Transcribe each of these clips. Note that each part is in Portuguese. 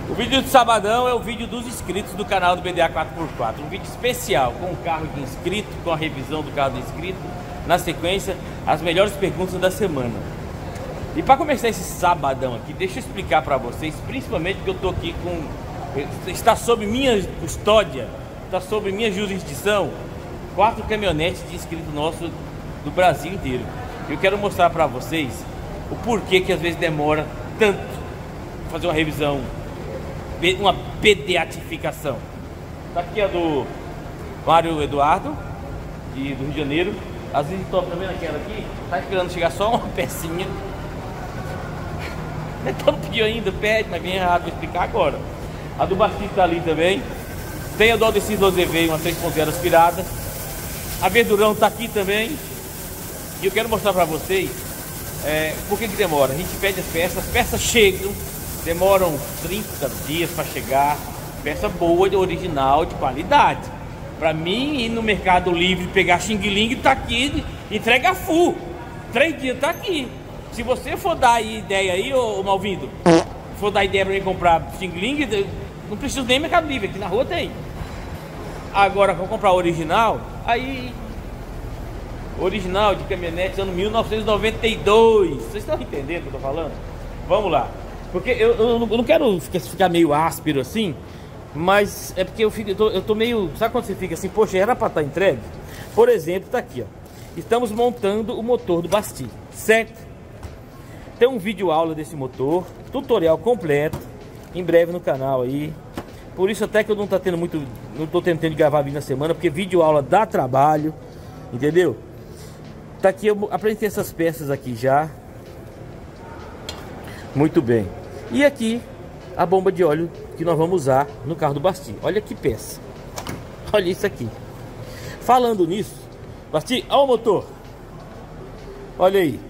O vídeo de sabadão é o vídeo dos inscritos do canal do BDA 4x4. Um vídeo especial com o carro de inscrito, com a revisão do carro do inscrito. Na sequência, as melhores perguntas da semana. E para começar esse sabadão aqui, deixa eu explicar para vocês, principalmente que eu tô aqui com... Está sob minha custódia, está sob minha jurisdição, 4 caminhonetes de inscrito nosso do Brasil inteiro. Eu quero mostrar para vocês o porquê que às vezes demora tanto fazer uma revisão, uma pediatificação. Tá aqui a do Mário Eduardo, do Rio de Janeiro. Às vezes tá vendo aquela aqui, tá esperando chegar só uma pecinha. Então não pediu ainda, pede, mas vem errado, vou explicar agora. A do Bastista tá ali também. Tem a do Aldecir 12V, uma 3.0 aspirada. A Verdurão tá aqui também. E eu quero mostrar pra vocês por que demora. A gente pede as peças chegam, demoram 30 dias para chegar. Peça boa, de original, de qualidade. Pra mim ir no Mercado Livre, pegar xing-ling, tá aqui, entrega full. 3 dias tá aqui. Se você for dar ideia aí, ô Malvindo, for dar ideia pra mim comprar xing-ling, não preciso nem Mercado Livre, aqui na rua tem. Agora, vou comprar original, aí... Original de caminhonete, ano 1992. Vocês estão entendendo o que eu tô falando? Vamos lá. Porque eu não quero ficar meio áspero assim, mas é porque eu tô meio... Sabe quando você fica assim, poxa, era pra estar entregue? Por exemplo, tá aqui, ó. Estamos montando o motor do Basti, certo? Tem um vídeo aula desse motor, tutorial completo, em breve no canal aí. Por isso até que eu não tô tentando gravar vídeo na semana, porque vídeo aula dá trabalho, entendeu? Tá aqui, eu apresentei essas peças aqui já. Muito bem. E aqui a bomba de óleo que nós vamos usar no carro do Basti. Olha que peça. Olha isso aqui. Falando nisso, Basti, olha o motor. Olha aí.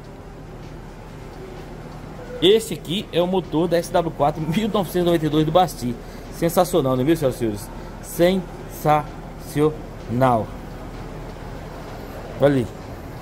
Esse aqui é o motor da SW4 1992 do Basti. Sensacional, não é mesmo, senhoras e senhores? Sensacional. Olha aí.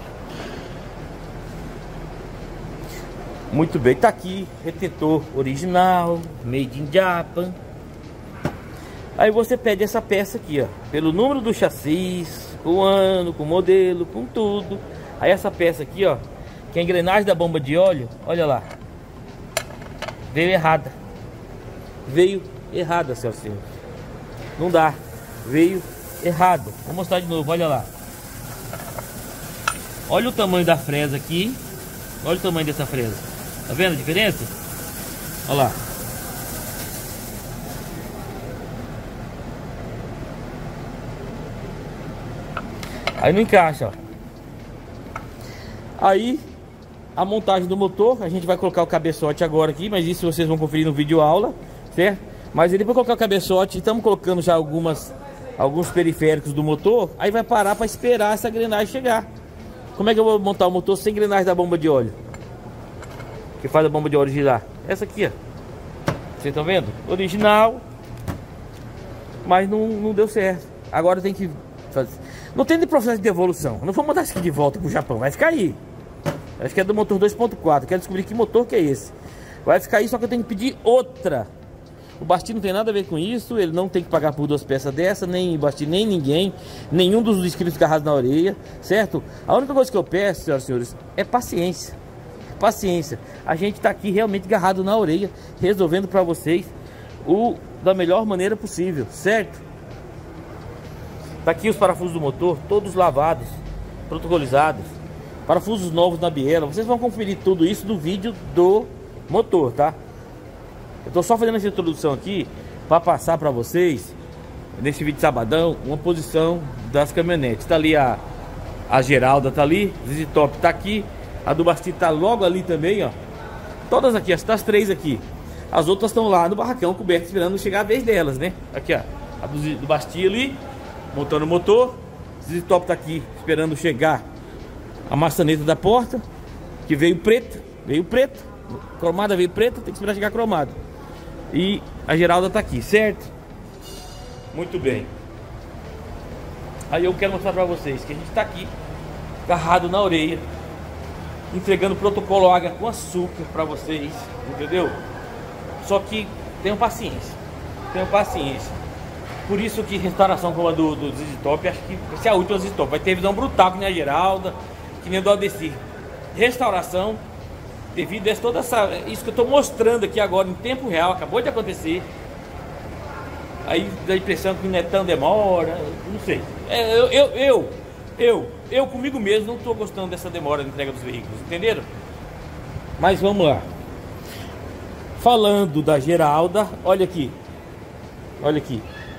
Muito bem, tá aqui, retentor original, made in Japan. Aí você pede essa peça aqui, ó, pelo número do chassi, com o ano, com o modelo, com tudo. Aí essa peça aqui, ó, que é a engrenagem da bomba de óleo, olha lá. Veio errada. Veio errada, senhoras e senhores. Não dá. Veio errado. Vou mostrar de novo, olha lá. Olha o tamanho da fresa aqui. Olha o tamanho dessa fresa. Tá vendo a diferença? Olha lá. Aí não encaixa, ó. Aí a montagem do motor, a gente vai colocar o cabeçote agora aqui, mas isso vocês vão conferir no vídeo aula, certo? Mas ele vai colocar o cabeçote, estamos colocando já alguns periféricos do motor. Aí vai parar para esperar essa engrenagem chegar. Como é que eu vou montar o motor sem engrenagem da bomba de óleo? Que faz a bomba de óleo girar. Essa aqui, ó. Vocês estão vendo? Original. Mas não deu certo. Agora tem que fazer. Não tem de processo de devolução. Não vou mandar isso aqui de volta pro Japão. Vai ficar aí. Acho que é do motor 2.4. Quero descobrir que motor que é esse. Vai ficar aí, só que eu tenho que pedir outra. O Basti não tem nada a ver com isso. Ele não tem que pagar por 2 peças dessa. Nem o Basti, nem ninguém. Nenhum dos inscritos agarrados na orelha. Certo? A única coisa que eu peço, senhoras e senhores, é paciência. Paciência. A gente tá aqui realmente agarrado na orelha, resolvendo para vocês da melhor maneira possível, certo? Tá aqui os parafusos do motor, todos lavados, protocolizados. Parafusos novos na biela. Vocês vão conferir tudo isso no vídeo do motor, tá? Eu tô só fazendo essa introdução aqui para passar para vocês, nesse vídeo de sabadão, uma posição das caminhonetes. Tá ali a Geralda, tá ali, Zizi Top tá aqui. A do Basti tá logo ali também, ó. Todas aqui, as 3 aqui. As outras estão lá no barracão coberto, esperando chegar a vez delas, né? Aqui, ó. A do Basti ali, montando o motor. O Top tá aqui, esperando chegar a maçaneta da porta, que veio preta. Veio preta. Cromada veio preta, tem que esperar chegar cromada. E a Geralda tá aqui, certo? Muito bem. Aí eu quero mostrar pra vocês que a gente tá aqui, agarrado na orelha, entregando protocolo água com açúcar para vocês, entendeu? Só que tenham paciência. Tenham paciência. Por isso que restauração como a do ZZ Top, acho que vai ser a última ZZ Top. Vai ter visão brutal que nem a Geralda, que nem a do Aldeci. Restauração, devido a toda essa... Isso que eu estou mostrando aqui agora em tempo real, acabou de acontecer. Aí dá a impressão que o Netão demora, não sei. Eu comigo mesmo não estou gostando dessa demora na entrega dos veículos, entenderam? Mas vamos lá. Falando da Geralda, olha aqui. Olha aqui.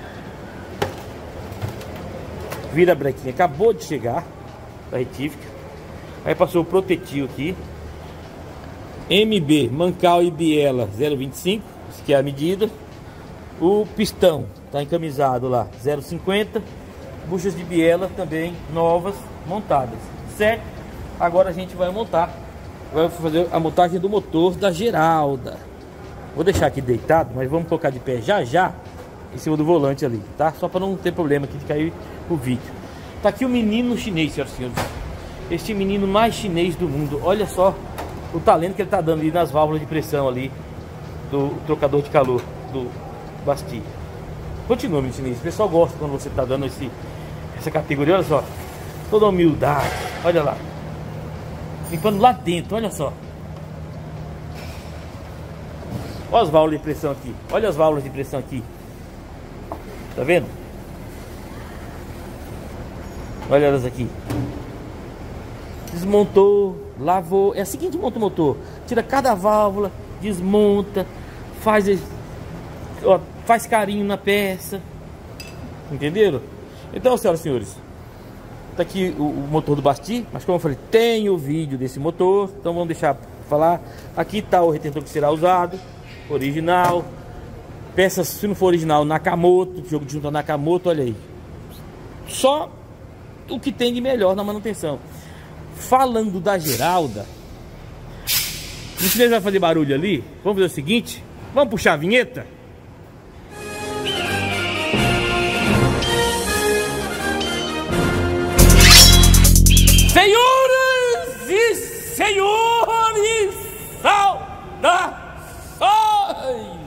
Vira brequinha, acabou de chegar da retífica. Aí passou o protetivo aqui. MB, Mancal e Biela 0,25, isso que é a medida. O pistão está encamisado lá 0,50. Buchas de biela também novas montadas, certo? Agora a gente vai montar, vai fazer a montagem do motor da Geralda. Vou deixar aqui deitado, mas vamos colocar de pé já já em cima do volante ali, tá? Só para não ter problema aqui de cair o vídeo. Tá aqui o menino chinês, senhoras e senhores. Este menino mais chinês do mundo. Olha só o talento que ele tá dando ali nas válvulas de pressão ali do trocador de calor do Basti. Continua, menino chinês. O pessoal gosta quando você tá dando essa categoria. Olha só, toda a humildade. Olha lá, limpando lá dentro. Olha só. Olha as válvulas de pressão aqui. Olha as válvulas de pressão aqui. Tá vendo? Olha elas aqui. Desmontou, lavou. É assim que a gente monta o motor. Tira cada válvula, desmonta, faz carinho na peça. Entenderam? Então, senhoras e senhores, tá aqui o motor do Basti. Mas como eu falei, tem o vídeo desse motor. Então vamos deixar falar. Aqui tá o retentor que será usado, original. Peças, se não for original, Nakamoto, jogo de junta Nakamoto, olha aí. Só o que tem de melhor na manutenção. Falando da Geralda, o chinês vai fazer barulho ali. Vamos fazer o seguinte, vamos puxar a vinheta. Senhoras e senhores, saudações!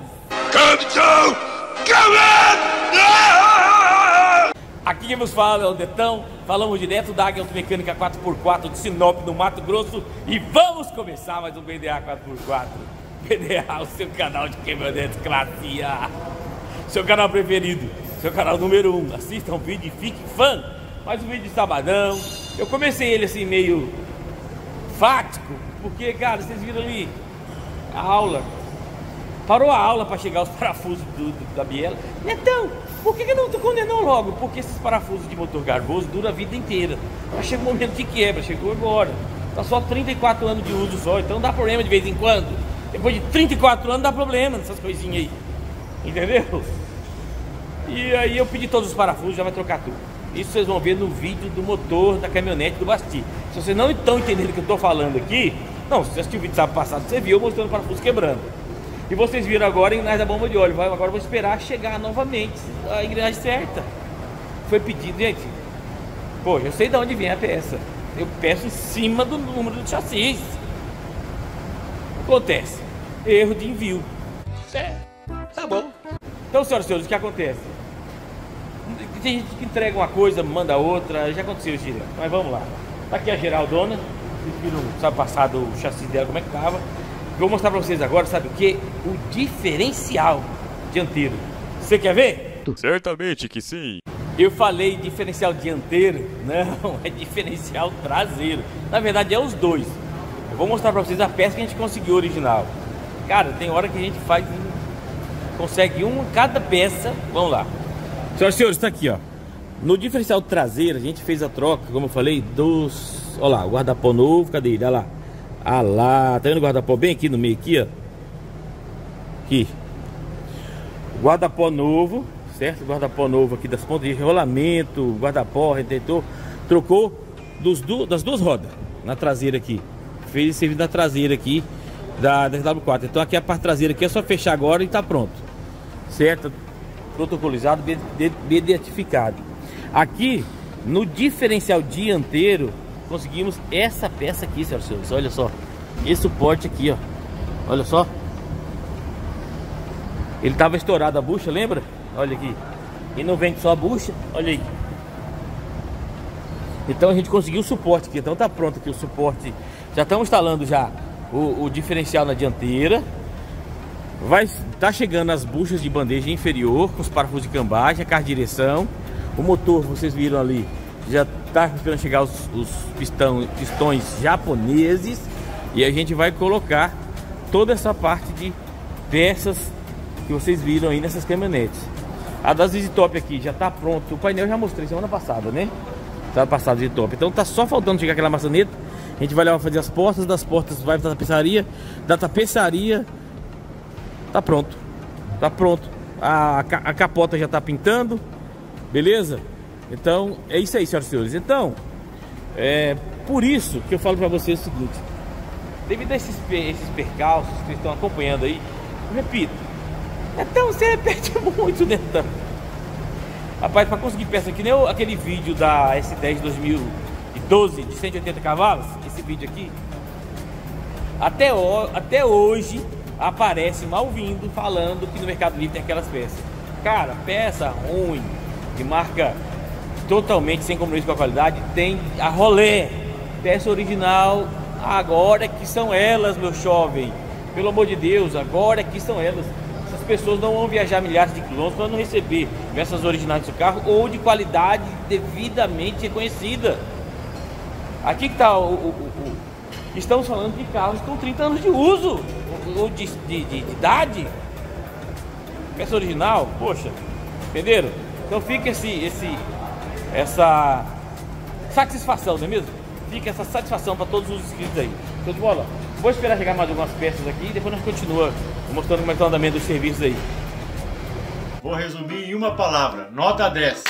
Aqui quem nos fala é o Netão. Falamos direto da Águia Automecânica 4x4 de Sinop, no Mato Grosso. E vamos começar mais um BDA 4x4. BDA, o seu canal de caminhonetes classe A, seu canal preferido, seu canal número 1. Assista um vídeo e fique fã. Mais um vídeo de sabadão. Eu comecei ele assim meio fático, porque, cara, vocês viram ali a aula. Parou a aula para chegar os parafusos da biela. Netão, por que não tu condenou logo? Porque esses parafusos de motor garboso duram a vida inteira. Mas chega um momento que quebra, chegou agora. Tá só 34 anos de uso só, então dá problema de vez em quando. Depois de 34 anos dá problema nessas coisinhas aí. Entendeu? E aí eu pedi todos os parafusos, já vai trocar tudo. Isso vocês vão ver no vídeo do motor da caminhonete do Basti. Se vocês não estão entendendo o que eu estou falando aqui, não, se você assistiu o vídeo sábado passado, você viu mostrando o parafuso quebrando. E vocês viram agora a engrenagem da bomba de óleo. Agora eu vou esperar chegar novamente a engrenagem certa. Foi pedido, gente. Pô, eu sei de onde vem a peça. Eu peço em cima do número do chassi. Acontece. Erro de envio. É, tá bom. Então, senhoras e senhores, o que acontece? Tem gente que entrega uma coisa, manda outra. Já aconteceu isso, mas vamos lá. Tá aqui a Geraldona. Vocês viram, sabe, passado o chassi dela, como é que tava. Vou mostrar pra vocês agora, sabe o que? O diferencial dianteiro. Você quer ver? Certamente que sim. Eu falei diferencial dianteiro, não, é diferencial traseiro. Na verdade é os dois. Eu vou mostrar pra vocês a peça que a gente conseguiu original. Cara, tem hora que a gente consegue uma cada peça. Vamos lá. Senhoras e senhores, tá aqui, ó. No diferencial traseiro a gente fez a troca, como eu falei, dos... Olha lá, o guarda-pó novo, cadê ele? Olha lá. Ah lá, tá vendo o guarda-pó bem aqui no meio aqui, ó? Aqui. Guarda-pó novo, certo? Guarda-pó novo aqui das pontas de rolamento, guarda-pó, retentor. Trocou das duas rodas na traseira aqui. Fez esse serviço da traseira aqui da W4. Então aqui a parte traseira aqui é só fechar agora e tá pronto. Certo? Protocolizado, beatificado. Aqui no diferencial dianteiro conseguimos essa peça aqui, senhoras e senhores. Olha só, esse suporte aqui, ó. Olha só. Ele tava estourado a bucha, lembra? Olha aqui. E não vem só a bucha, olha aí. Então a gente conseguiu o suporte aqui. Então tá pronto aqui o suporte. Já estamos instalando já o diferencial na dianteira. Tá chegando as buchas de bandeja inferior com os parafusos de cambagem, a caixa de direção. O motor, vocês viram ali, já tá esperando chegar os pistões japoneses. E a gente vai colocar toda essa parte de peças que vocês viram aí nessas caminhonetes. A das Easy Top aqui já tá pronto. O painel eu já mostrei semana passada, né? Semana passada de top. Então tá só faltando chegar aquela maçaneta. A gente vai lá fazer as portas, das portas vai pra tapeçaria, da tapeçaria tá pronto. Tá pronto. A capota já tá pintando. Beleza? Então é isso aí, senhoras e senhores. Então por isso que eu falo pra vocês o seguinte: devido a esses percalços que estão acompanhando aí, eu repito, então você perde muito, né? Rapaz, para conseguir peça que nem aquele vídeo da S10 2012 de 180 cavalos, esse vídeo aqui, até hoje aparece mal vindo falando que no Mercado Livre tem aquelas peças. Cara, peça ruim, de marca totalmente sem compromisso com a qualidade, tem a rolê. Peça original, agora que são elas, meu jovem. Pelo amor de Deus, agora que são elas. Essas pessoas não vão viajar milhares de quilômetros para não receber peças originais do seu carro ou de qualidade devidamente reconhecida. Aqui que está estamos falando de carros com 30 anos de uso ou de idade. Peça original, poxa, entenderam? Então fica essa satisfação, não é mesmo? Fica essa satisfação para todos os inscritos aí. Show de bola? Vou esperar chegar mais algumas peças aqui e depois nós continuamos mostrando como é que tá o andamento dos serviços aí. Vou resumir em uma palavra: nota 10.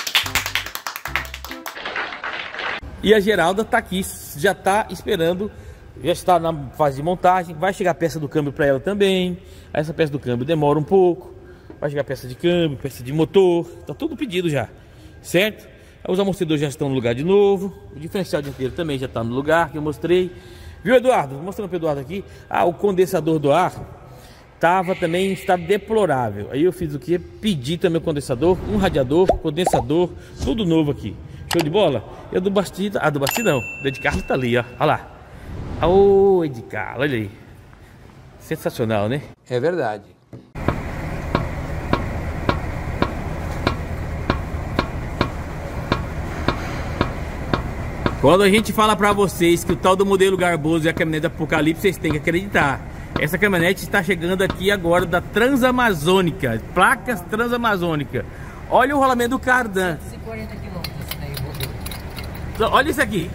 E a Geralda tá aqui, já tá esperando, já está na fase de montagem. Vai chegar a peça do câmbio para ela também. Essa peça do câmbio demora um pouco. Vai chegar peça de câmbio, peça de motor, tá tudo pedido já, certo? Os amortecedores já estão no lugar de novo. O diferencial dianteiro também já está no lugar que eu mostrei. Viu, Eduardo? Vou mostrando para o Eduardo aqui. O condensador do ar também em estado deplorável. Aí eu fiz o que? Pedi também o condensador, um radiador, condensador, tudo novo aqui. Show de bola? E do Bastida, do Bastida não, o Ed Carlos tá ali, ó. Olha lá. Ô, Ed Carlos, olha aí. Sensacional, né? É verdade. Quando a gente fala pra vocês que o tal do modelo Garboso é a caminhonete Apocalipse, vocês têm que acreditar. Essa caminhonete está chegando aqui agora da Transamazônica, placas Transamazônica. Olha o rolamento do cardan. 140 quilômetros. Olha isso aqui.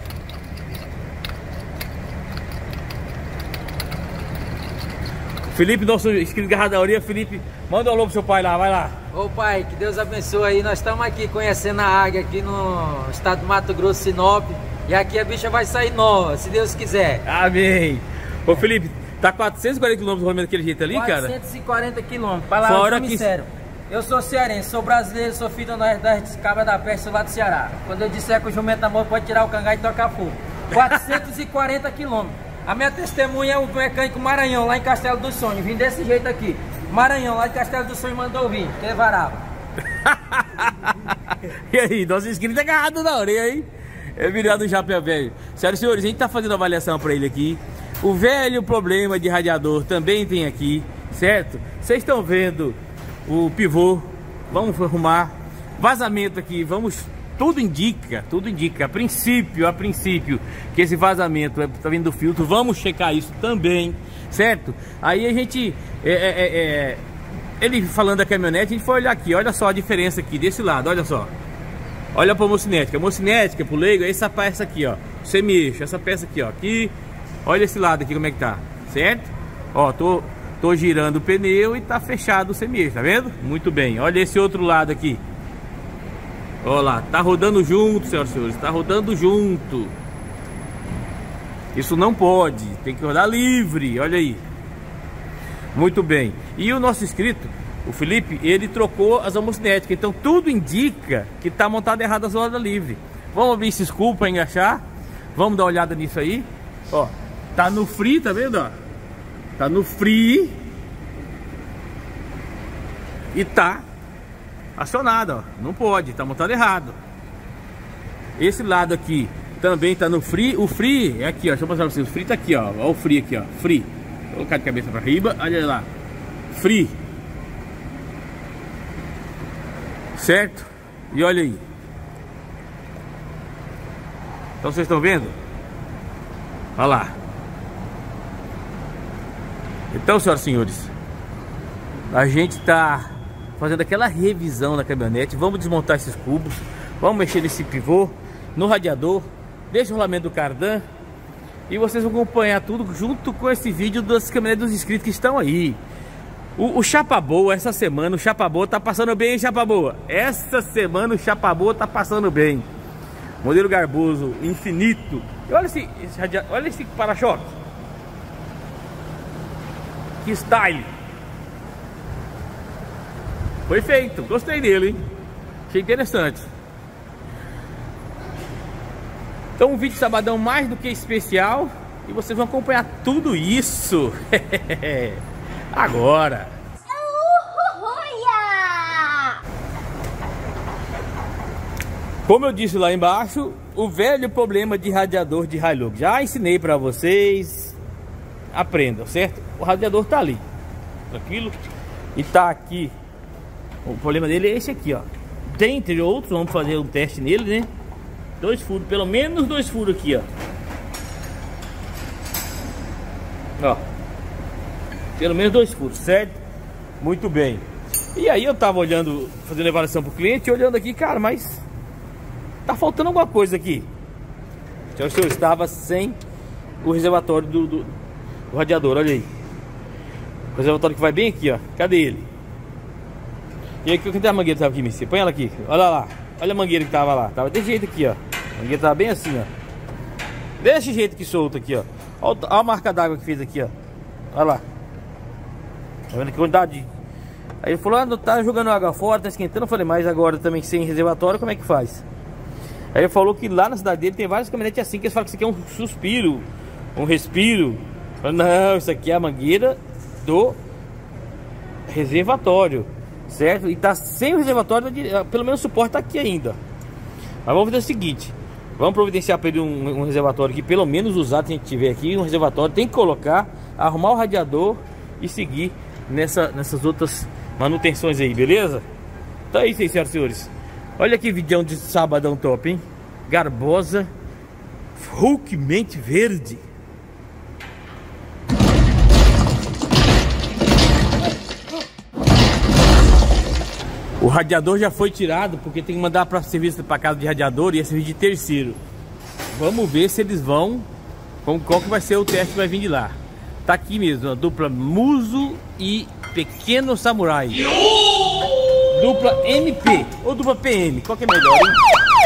Felipe, nosso inscrito Garra da Orelha. Felipe, manda um alô pro seu pai lá, vai lá. Ô pai, que Deus abençoe aí. Nós estamos aqui conhecendo a águia aqui no estado do Mato Grosso, Sinop. E aqui a bicha vai sair nova, se Deus quiser. Amém. Ô Felipe, tá 440 km rolamento daquele jeito ali, 440 cara? 440 quilômetros. Palavra Fora que... que... sério. Eu sou cearense, sou brasileiro, sou filho das cabras da peste lá do Ceará. Quando eu disser que o jumento da mão pode tirar o cangá e tocar fogo. 440 quilômetros. A minha testemunha é o mecânico Maranhão, lá em Castelo do Sonho. Vim desse jeito aqui. Maranhão, lá de Castelo do Sonho, mandou vir, que é varava. E aí, nosso inscrito é agarrado na orelha, hein? É virado Japé velho. Senhoras e senhores, a gente tá fazendo avaliação pra ele aqui. O velho problema de radiador também tem aqui, certo? Vocês estão vendo o pivô, vamos arrumar. Vazamento aqui, vamos... Tudo indica, a princípio, que esse vazamento tá vindo do filtro. Vamos checar isso também, certo? Aí a gente, ele falando da caminhonete, a gente foi olhar aqui, olha só a diferença aqui, desse lado, olha só. Olha pra mocinética, pro leigo, essa peça aqui, ó, semi-eixo, essa peça aqui, ó, aqui, olha esse lado aqui como é que tá, certo? Ó, tô girando o pneu e tá fechado o semi-eixo, tá vendo? Muito bem, olha esse outro lado aqui. Olha lá, tá rodando junto, senhoras e senhores, tá rodando junto. Isso não pode, tem que rodar livre, olha aí. Muito bem. E o nosso inscrito, o Felipe, ele trocou as homocinéticas, então tudo indica que tá montado errado as rodas livre. Vamos abrir esse screw para engaixar. Vamos dar uma olhada nisso aí. Ó, tá no free, tá vendo, ó? Tá no free. E tá acionado, ó. Não pode, tá montado errado. Esse lado aqui também tá no free. O free é aqui, ó. Deixa eu mostrar pra vocês. O free tá aqui, ó. Olha o free aqui, ó. Free. Vou colocar de cabeça pra riba. Olha lá. Free. Certo? E olha aí. Então vocês estão vendo? Olha lá. Então, senhoras e senhores, a gente tá fazendo aquela revisão na caminhonete. Vamos desmontar esses cubos. Vamos mexer nesse pivô, no radiador. Deixa o rolamento do cardan. E vocês vão acompanhar tudo junto com esse vídeo das caminhonetes dos inscritos que estão aí. O Chapa Boa, essa semana, o Chapa Boa tá passando bem, hein, Chapa Boa? Essa semana o Chapa Boa tá passando bem. Modelo garboso, infinito. E olha esse para-choque. Que style. Foi feito, gostei dele, hein? Achei interessante. Então um vídeo sabadão mais do que especial. E vocês vão acompanhar tudo isso agora. Como eu disse lá embaixo, o velho problema de radiador de Hilux. Já ensinei pra vocês. Aprendam, certo? O radiador tá ali, tranquilo. E tá aqui. O problema dele é esse aqui, ó. Dentre outros, vamos fazer um teste nele, né? 2 furos, pelo menos 2 furos aqui, ó. Ó. Pelo menos 2 furos, certo? Muito bem. E aí eu tava olhando, fazendo avaliação pro cliente, olhando aqui, cara, mas tá faltando alguma coisa aqui. O senhor estava sem o reservatório do radiador, olha aí. O reservatório que vai bem aqui, ó. Cadê ele? E aí, cadê a mangueira que tava aqui, Missy? Põe ela aqui, olha lá. Olha a mangueira que tava lá. Tava desse jeito aqui, ó. A mangueira tava bem assim, ó. Desse jeito que solta aqui, ó. Olha a marca d'água que fez aqui, ó. Olha lá. Tá vendo que quantidade? Aí ele falou, ah, tá jogando água fora, tá esquentando. Eu falei, mas agora também sem reservatório, como é que faz? Aí ele falou que lá na cidade dele tem várias caminhonetes assim, que eles falam que isso aqui é um suspiro, um respiro. Eu falei, não, isso aqui é a mangueira do reservatório, certo? E tá sem o reservatório, pelo menos o suporte tá aqui ainda. Mas vamos fazer o seguinte, vamos providenciar para ele um reservatório que pelo menos usado, se a gente tiver aqui, um reservatório, tem que colocar, arrumar o radiador e seguir nessas outras manutenções aí, beleza? Então é isso aí, senhoras e senhores. Olha que vidão de sabadão top, hein? Garbosa, Hulkmente verde. O radiador já foi tirado, porque tem que mandar para serviço para casa de radiador e é serviço de terceiro. Vamos ver se eles vão, qual que vai ser o teste que vai vir de lá. Tá aqui mesmo, a dupla Muso e Pequeno Samurai. Dupla MP ou dupla PM, qual que é melhor, hein?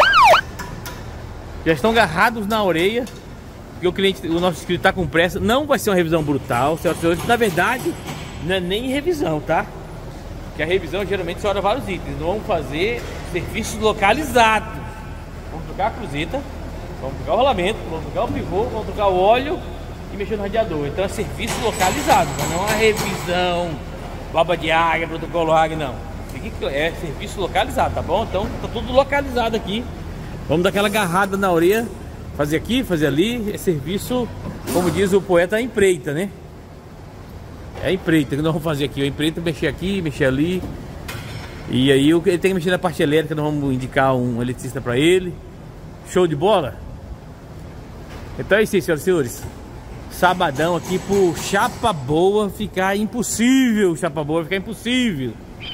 Já estão agarrados na orelha, porque o nosso inscrito tá com pressa. Não vai ser uma revisão brutal, senhoras e senhores. Na verdade, não é nem revisão, tá? Que a revisão geralmente só olha vários itens. Não vamos fazer serviços localizados. Vamos trocar a cruzeta, vamos trocar o rolamento, vamos trocar o pivô, vamos trocar o óleo e mexer no radiador. Então é serviço localizado, não é uma revisão baba de águia, protocolo águia, não. É serviço localizado, tá bom? Então tá tudo localizado aqui. Vamos dar aquela agarrada na orelha, fazer aqui, fazer ali. É serviço, como diz o poeta, empreita, né? É empreita que nós vamos fazer aqui. O empreita, mexer aqui, mexer ali. E aí ele tem que mexer na parte elétrica. Nós vamos indicar um eletricista para ele. Show de bola? Então é isso aí, senhoras e senhores. Sabadão aqui pro Chapa Boa ficar impossível. Chapa Boa ficar impossível.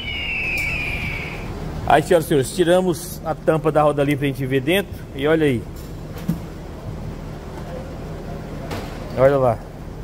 Aí, senhoras e senhores, tiramos a tampa da roda livre pra gente ver dentro. E olha aí. Olha lá.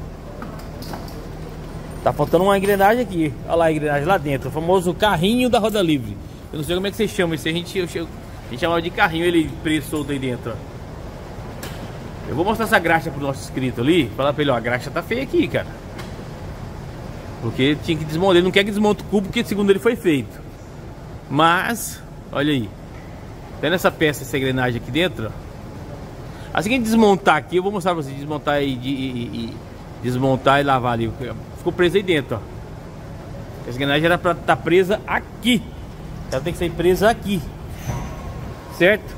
Tá faltando uma engrenagem aqui. Olha lá a engrenagem lá dentro. O famoso carrinho da roda livre. Eu não sei como é que vocês chamam isso. A gente chama de carrinho, ele preso solto aí dentro, ó. Eu vou mostrar essa graxa pro nosso inscrito ali. Falar pra ele, ó, a graxa tá feia aqui, cara. Porque tinha que desmontar. Ele não quer que desmonte o cubo, porque segundo ele foi feito. Mas, olha aí. Tem essa peça, essa engrenagem aqui dentro, ó. Assim que a gente desmontar aqui, eu vou mostrar pra vocês. Desmontar e desmontar e lavar ali. Ficou preso aí dentro, ó. Essa engrenagem era para estar presa aqui. Ela tem que ser presa aqui, certo?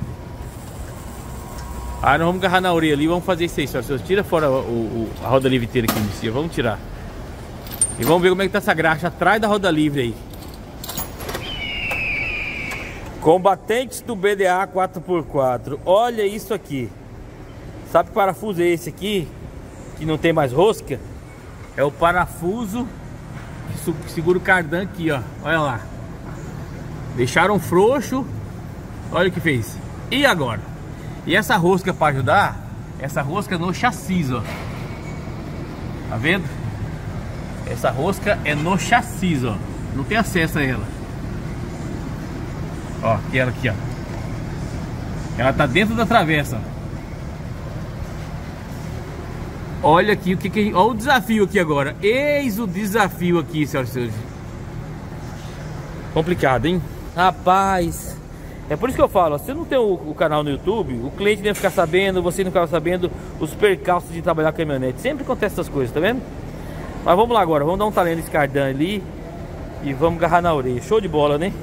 Aí nós vamos agarrar na orelha ali, vamos fazer isso aí, senhor. Tira fora a roda livre inteira aqui, Messias. Vamos tirar. E vamos ver como é que tá essa graxa atrás da roda livre aí. Combatentes do BDA 4x4. Olha isso aqui. Sabe que parafuso é esse aqui? Que não tem mais rosca? É o parafuso que segura o cardan aqui, ó. Olha lá. Deixaram frouxo. Olha o que fez. E agora? E essa rosca para ajudar? Essa rosca no chassi, ó. Tá vendo? Essa rosca é no chassi, ó. Não tem acesso a ela. Ó, aqui, ó. Ela tá dentro da travessa. Olha aqui olha o desafio aqui agora. Eis o desafio aqui, senhoras e senhores. Complicado, hein? Rapaz, é por isso que eu falo, ó, se você não tem o canal no YouTube, o cliente deve ficar sabendo, você não ficar sabendo os percalços de trabalhar com caminhonete. Sempre acontece essas coisas, tá vendo? Mas vamos lá agora, vamos dar um talento nesse cardan ali e vamos agarrar na orelha. Show de bola, né?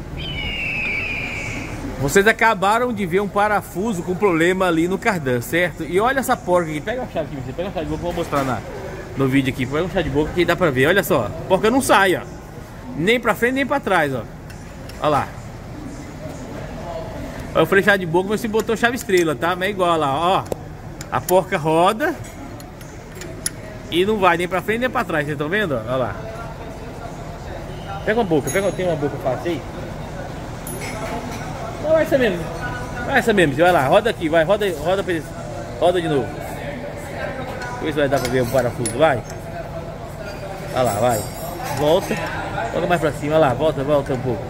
Vocês acabaram de ver um parafuso com problema ali no cardan, certo? E olha essa porca aqui, pega a chave aqui, pega a chave de boca, vou mostrar no vídeo aqui. Pega a chave de boca que dá pra ver, olha só. A porca não sai, ó. Nem pra frente, nem pra trás, ó. Olha lá. Eu falei chave de boca, mas você botou chave estrela, tá? Mas é igual lá, ó. A porca roda e não vai nem pra frente, nem pra trás, vocês estão vendo? Olha lá. Pega uma boca, tem uma boca fácil aí. Não, vai essa mesmo. Vai essa mesmo, vai lá, roda aqui, vai, roda pra eles. Roda de novo. Vê se vai dar pra ver o parafuso, vai. Olha lá, vai. Volta. Volta mais pra cima, olha lá, volta um pouco.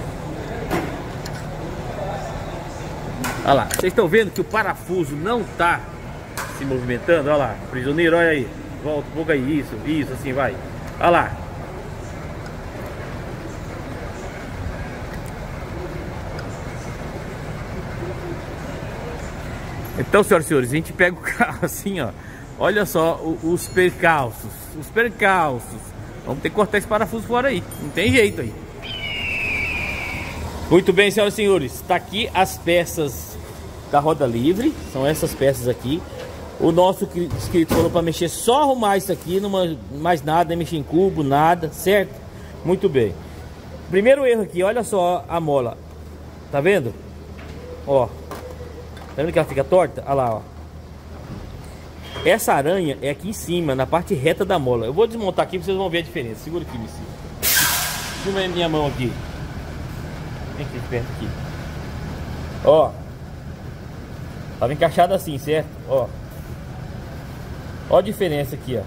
Olha lá, vocês estão vendo que o parafuso não tá se movimentando? Olha lá, prisioneiro, olha aí. Volta um pouco aí, isso, assim, vai. Olha lá. Então, senhoras e senhores, a gente pega o carro assim, ó. Olha só os percalços. Vamos ter que cortar esse parafuso fora aí. Não tem jeito aí. Muito bem, senhoras e senhores. Tá aqui as peças da roda livre. São essas peças aqui. O nosso inscrito falou para mexer, só arrumar isso aqui. Não mais nada, nem mexer em cubo, nada, certo? Muito bem. Primeiro erro aqui, olha só a mola. Tá vendo? Ó. Tá vendo que ela fica torta? Olha lá, ó. Essa aranha é aqui em cima, na parte reta da mola. Eu vou desmontar aqui pra vocês vão ver a diferença. Segura aqui, Missy. Filma a minha mão aqui. Vem aqui perto aqui. Ó. Tava encaixado assim, certo? Ó. Ó a diferença aqui, ó.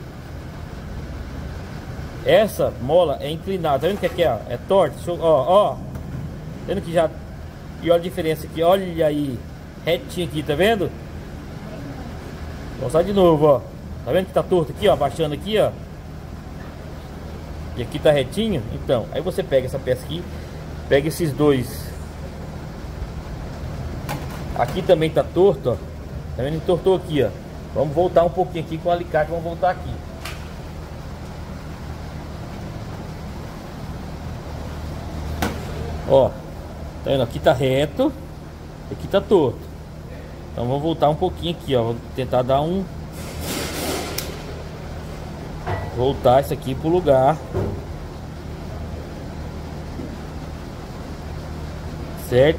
Essa mola é inclinada. Tá vendo que aqui, ó? É torta. Ó. Tá vendo que já... E olha a diferença aqui. Olha aí. Retinho aqui, tá vendo? Vou mostrar de novo, ó. Tá vendo que tá torto aqui, ó? Abaixando aqui, ó. E aqui tá retinho. Então, aí você pega essa peça aqui. Pega esses dois. Aqui também tá torto, ó. Tá vendo? Entortou aqui, ó. Vamos voltar um pouquinho aqui com o alicate. Vamos voltar aqui. Ó. Tá vendo? Aqui tá reto. Aqui tá torto. Então vamos voltar um pouquinho aqui, ó. Vou tentar dar um... Voltar isso aqui pro lugar. Certo?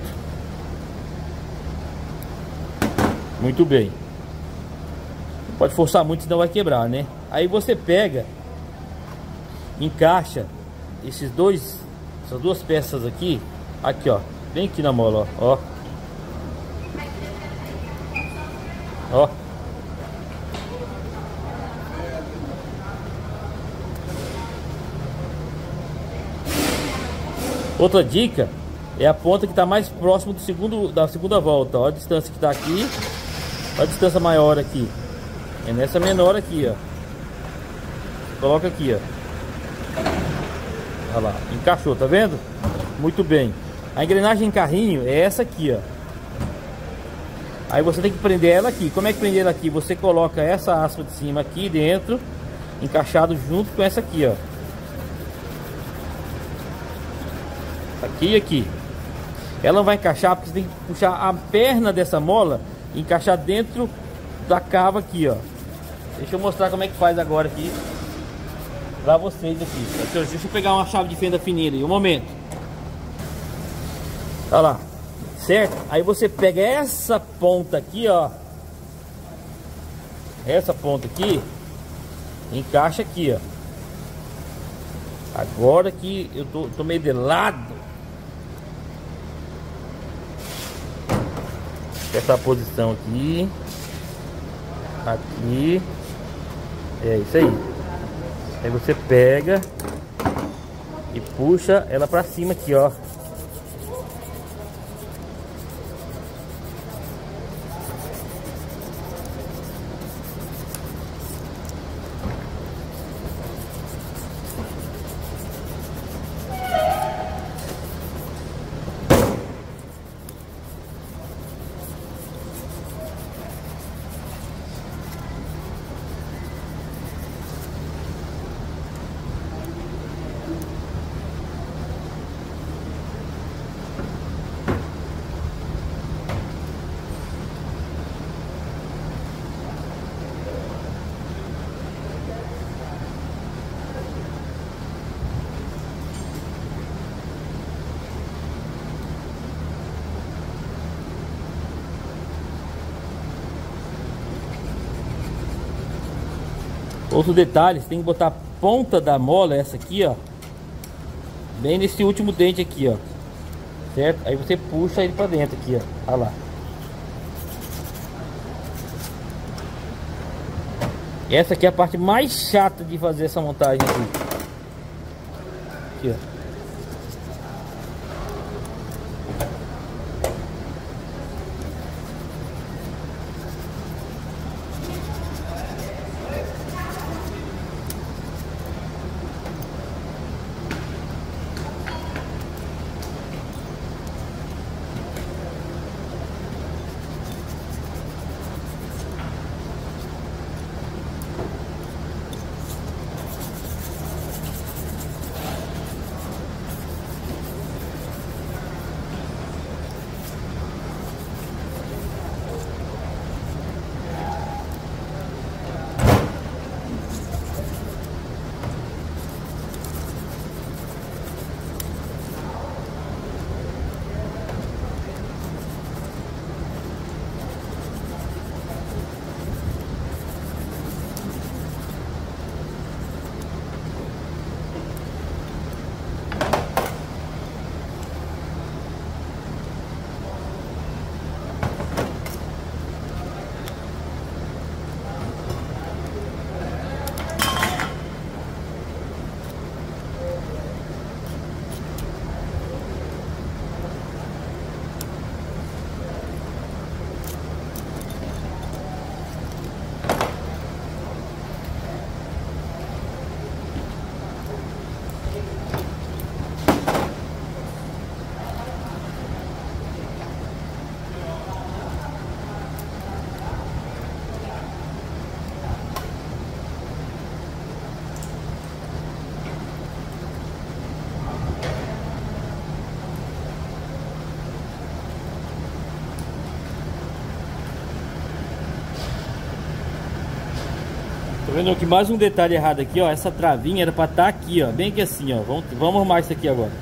Muito bem. Não pode forçar muito, senão vai quebrar, né? Aí você pega, encaixa essas duas peças aqui. Aqui, ó. Bem aqui na mola, ó. Ó. Outra dica é a ponta que está mais próximo da segunda volta. Ó a distância que está aqui. Olha a distância maior aqui. É nessa menor aqui, ó. Coloca aqui, ó. Olha lá, encaixou, tá vendo? Muito bem. A engrenagem em carrinho é essa aqui, ó. Aí você tem que prender ela aqui. Como é que prender ela aqui? Você coloca essa aspa de cima aqui dentro, encaixado junto com essa aqui, ó. Aqui e aqui. Ela não vai encaixar porque você tem que puxar a perna dessa mola e encaixar dentro da cava aqui, ó. Deixa eu mostrar como é que faz agora aqui pra vocês aqui. Deixa eu pegar uma chave de fenda fininha ali, um momento. Olha lá, certo? Aí você pega essa ponta aqui, ó. Essa ponta aqui, encaixa aqui, ó. Agora que eu tô meio de lado, essa posição aqui, aqui, é isso aí. Aí você pega e puxa ela pra cima aqui, ó. Outro detalhe, você tem que botar a ponta da mola, essa aqui, ó, bem nesse último dente aqui, ó, certo? Aí você puxa ele pra dentro aqui, ó, olha lá. Essa aqui é a parte mais chata de fazer essa montagem aqui. Aqui, ó. Tá vendo que mais um detalhe errado aqui, ó? Essa travinha era pra estar aqui, ó, bem que assim, ó. Vamos arrumar isso aqui agora.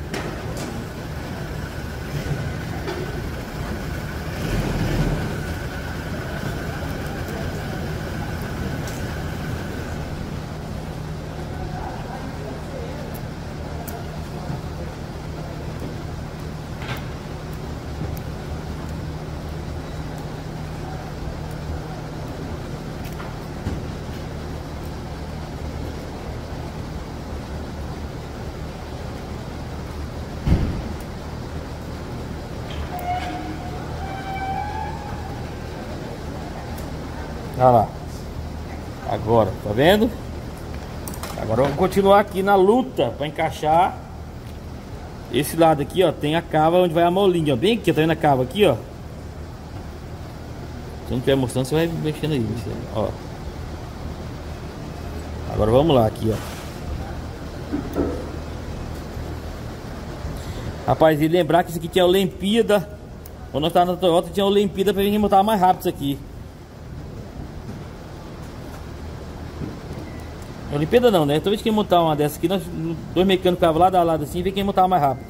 Olha lá. Agora, tá vendo? Agora vamos continuar aqui na luta para encaixar. Esse lado aqui, ó, tem a cava onde vai a molinha, ó. Bem aqui, tá vendo a cava aqui, ó? Se não estiver mostrando, você vai mexendo aí, ó. Agora vamos lá aqui, ó. Rapaz, e lembrar que isso aqui tinha Olimpíada. Quando nós estávamos na Toyota, tinha Olimpíada pra vir montar mais rápido isso aqui. Olimpíada não, né? Toda vez que ia montar uma dessa aqui, nós, dois mecânicos ficavam lado a lado assim, e vê quem montava mais rápido.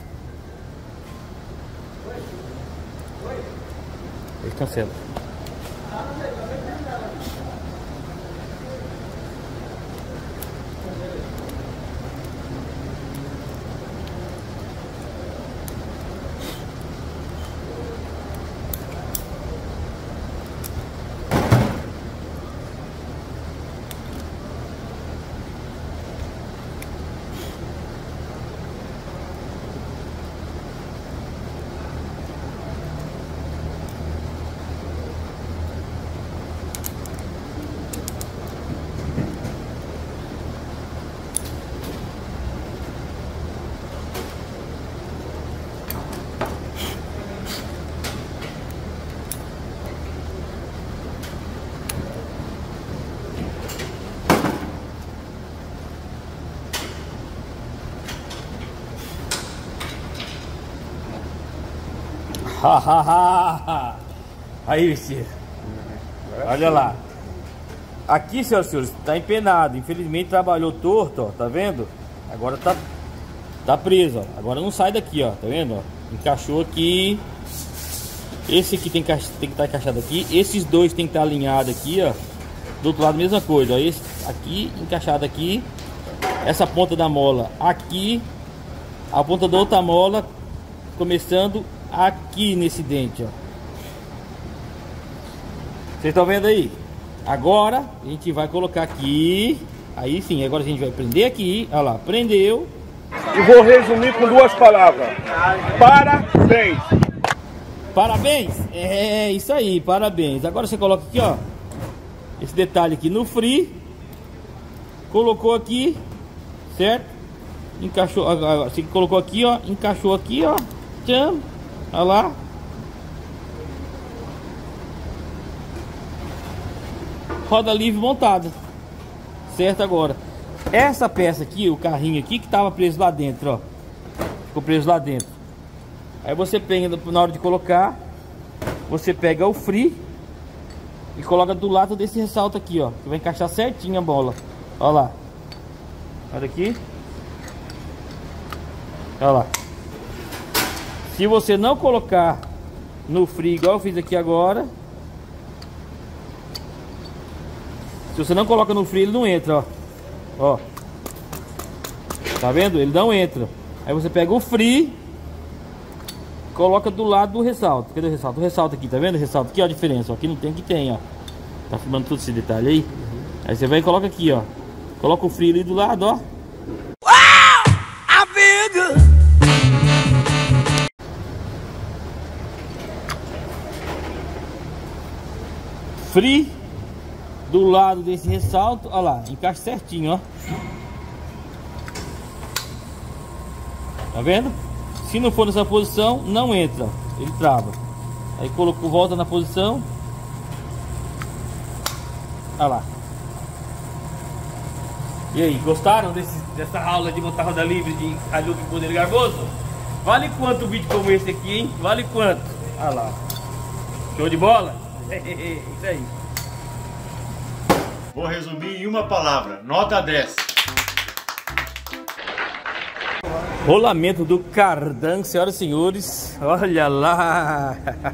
Eles cancelam. Aí, Vicir. Olha lá. Aqui, senhoras e senhores, tá empenado. Infelizmente trabalhou torto, ó. Tá vendo? Agora tá preso, ó. Agora não sai daqui, ó. Tá vendo? Ó? Encaixou aqui. Esse aqui tem que estar encaixado aqui. Esses dois tem que estar alinhados aqui, ó. Do outro lado, mesma coisa, ó. Esse aqui encaixado aqui. Essa ponta da mola aqui. A ponta da outra mola começando aqui nesse dente, ó. Vocês estão vendo aí? Agora a gente vai colocar aqui. Aí sim, agora a gente vai prender aqui. Olha lá, prendeu. E vou resumir com duas palavras: parabéns. Parabéns? É isso aí, parabéns. Agora você coloca aqui, ó, esse detalhe aqui no free. Colocou aqui, certo? Encaixou, você colocou aqui, ó, encaixou aqui, ó. Tcham. Olha lá. Roda livre montada. Certo agora. Essa peça aqui, o carrinho aqui que tava preso lá dentro, ó. Ficou preso lá dentro. Aí você pega, na hora de colocar, você pega o free e coloca do lado desse ressalto aqui, ó. Que vai encaixar certinho a bola. Olha lá. Olha aqui. Olha lá. Se você não colocar no free igual eu fiz aqui agora, se você não coloca no free, ele não entra, ó. Ó. Tá vendo? Ele não entra. Aí você pega o free, coloca do lado do ressalto. Cadê o ressalto? O ressalto aqui, tá vendo? O ressalto aqui, ó, a diferença. Ó. Aqui não tem, aqui tem, ó. Tá filmando todo esse detalhe aí. Aí você vai e coloca aqui, ó. Coloca o free ali do lado, ó. Free do lado desse ressalto, olha lá, encaixa certinho, ó. Tá vendo? Se não for nessa posição, não entra, ele trava. Aí colocou, volta na posição. Olha lá. E aí, gostaram dessa aula de montar roda livre de Hilux modelo Garboso? Vale quanto um vídeo como esse aqui, hein? Vale quanto? Olha lá. Show de bola? Isso aí. Vou resumir em uma palavra: nota 10. Rolamento do Cardan, senhoras e senhores. Olha lá.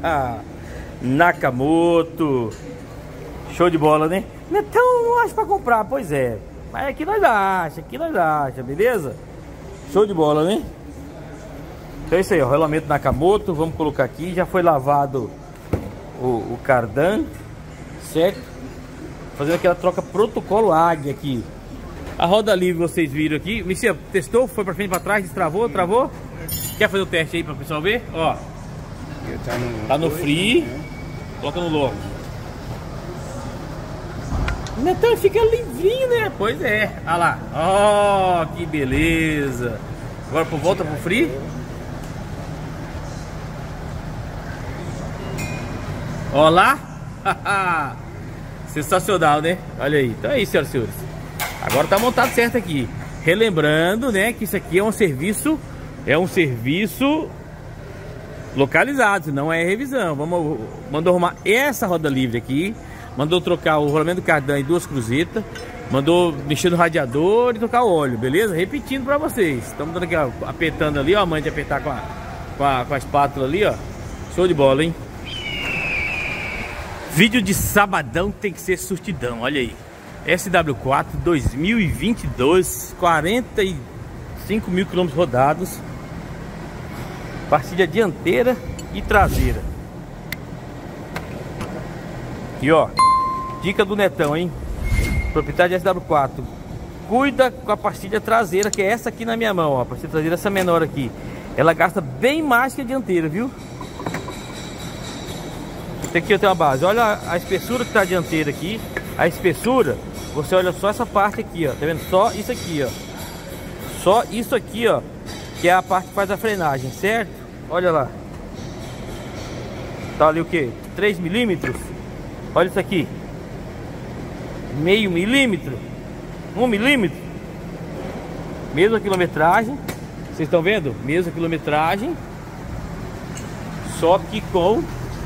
Nakamoto. Show de bola, né? Não é tão longe pra comprar, pois é. Mas aqui nós acha, beleza? Show de bola, né? Então é isso aí, ó. Rolamento Nakamoto. Vamos colocar aqui. Já foi lavado o Cardan, certo? Fazendo aquela troca protocolo Águia aqui. A roda livre vocês viram aqui. Messias, testou? Foi pra frente, pra trás, destravou, travou? Quer fazer o teste aí pra o pessoal ver? Ó. Tá no free. Coloca no lock. Então fica livrinho, né? Pois é. Olha lá. Ó, que beleza. Agora volta pro free. Ó lá. Sensacional, né? Olha aí. Então é isso, senhoras e senhores. Agora tá montado certo aqui. Relembrando, né, que isso aqui é um serviço É um serviço localizado, não é revisão. Mandou arrumar essa roda livre aqui, mandou trocar o rolamento do cardan e 2 cruzetas, mandou mexer no radiador e trocar o óleo, beleza? Repetindo pra vocês. Estamos dando aqui, ó, apertando ali, ó, a mãe de apertar com a espátula ali, ó. Show de bola, hein? Vídeo de sabadão tem que ser surtidão, olha aí. SW4 2022, 45 mil quilômetros rodados. Pastilha dianteira e traseira. E ó, dica do Netão, hein? Proprietário de SW4, cuida com a pastilha traseira, que é essa aqui na minha mão, ó. A pastilha traseira é essa menor aqui. Ela gasta bem mais que a dianteira, viu? Aqui eu tenho uma base. Olha a espessura que tá a dianteira aqui. A espessura, você olha só essa parte aqui, ó. Tá vendo? Só isso aqui, ó. Só isso aqui, ó, que é a parte que faz a frenagem, certo? Olha lá. Tá ali o que? 3 milímetros. Olha isso aqui. Meio milímetro. 1 milímetro. Mesma quilometragem. Vocês estão vendo? Mesma quilometragem. Só que com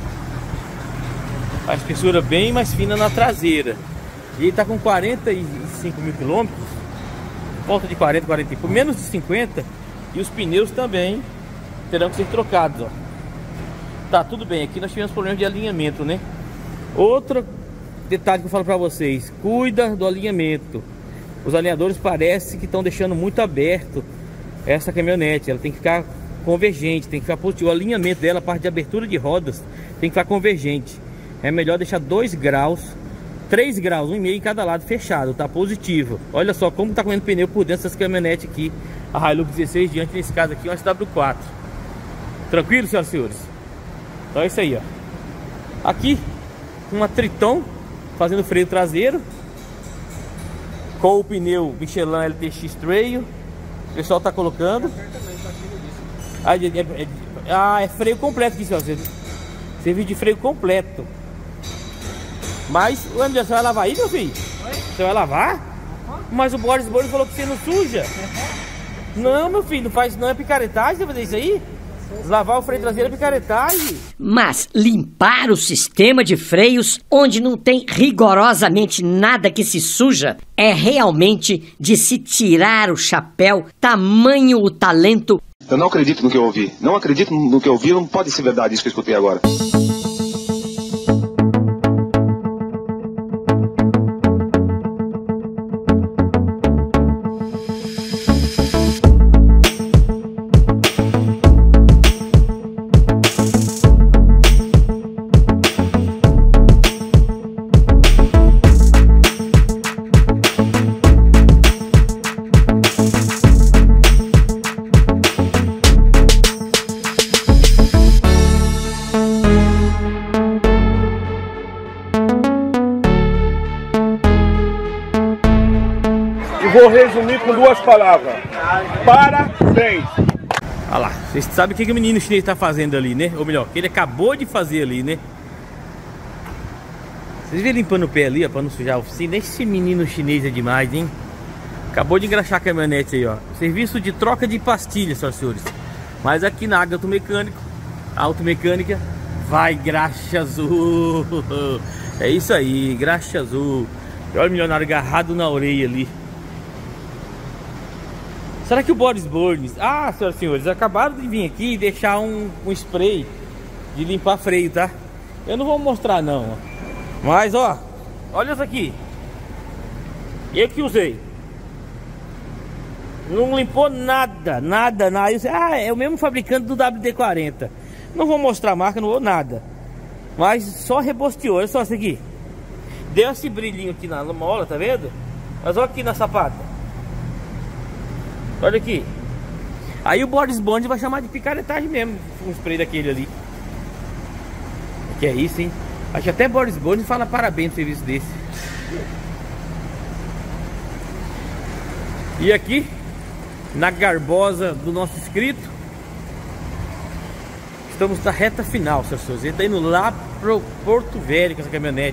a espessura bem mais fina na traseira. E ele tá com 45 mil quilômetros. Volta de 40, 40, por menos de 50. E os pneus também terão que ser trocados, ó. Tá, tudo bem. Aqui nós tivemos problemas de alinhamento, né? Outro detalhe que eu falo pra vocês: cuida do alinhamento. Os alinhadores parece que estão deixando muito aberto essa caminhonete. Ela tem que ficar convergente, tem que ficar positivo. O alinhamento dela, a parte de abertura de rodas, tem que ficar convergente. É melhor deixar 2 graus, 3 graus, 1,5 em cada lado fechado, tá? Positivo. Olha só como tá comendo pneu por dentro dessas caminhonetes aqui. A Hilux 16 diante, nesse caso aqui, uma SW4. Tranquilo, senhoras e senhores? Então é isso aí, ó. Aqui, uma Triton fazendo freio traseiro com o pneu Michelin LTX Trail. O pessoal tá colocando. É freio completo aqui, senhor. Serviço de freio completo. Mas o Anderson, você vai lavar aí, meu filho? Oi? Você vai lavar? Mas o Boris falou que você não suja. Não, meu filho, não faz, não é picaretagem você fazer isso aí? Lavar o freio traseiro é picaretagem. Mas limpar o sistema de freios, onde não tem rigorosamente nada que se suja, é realmente de se tirar o chapéu, tamanho o talento. Eu não acredito no que eu ouvi. Não acredito no que eu ouvi, não pode ser verdade isso que eu escutei agora. Vou resumir com 2 palavras. Parabéns! Olha lá, vocês sabem o que o menino chinês tá fazendo ali, né? Ou melhor, que ele acabou de fazer ali, né? Vocês viram limpando o pé ali, ó, pra não sujar a oficina? Esse menino chinês é demais, hein? Acabou de engraxar a caminhonete aí, ó. Serviço de troca de pastilhas, senhoras e senhores. Mas aqui na Automecânica vai graxa azul. É isso aí, graxa azul. Olha o milionário agarrado na orelha ali. Será que o Boris Burns... Ah, senhoras e senhores, acabaram de vir aqui e deixar um spray de limpar freio, tá? Eu não vou mostrar não, ó. Mas, ó, olha isso aqui. Eu que usei. Não limpou nada, nada. Ah, é o mesmo fabricante do WD-40. Não vou mostrar a marca, não vou nada. Mas só rebosteou, olha só isso aqui. Deu esse brilhinho aqui na mola, tá vendo? Mas olha aqui na sapata. Olha aqui. Aí o Boris Bond vai chamar de picaretagem mesmo, um spray daquele ali. Que é isso, hein? Acho que até Boris Bond fala parabéns no serviço desse. E aqui, na garbosa do nosso inscrito, estamos na reta final, senhoras e senhores. Ele tá indo lá pro Porto Velho com essa caminhonete.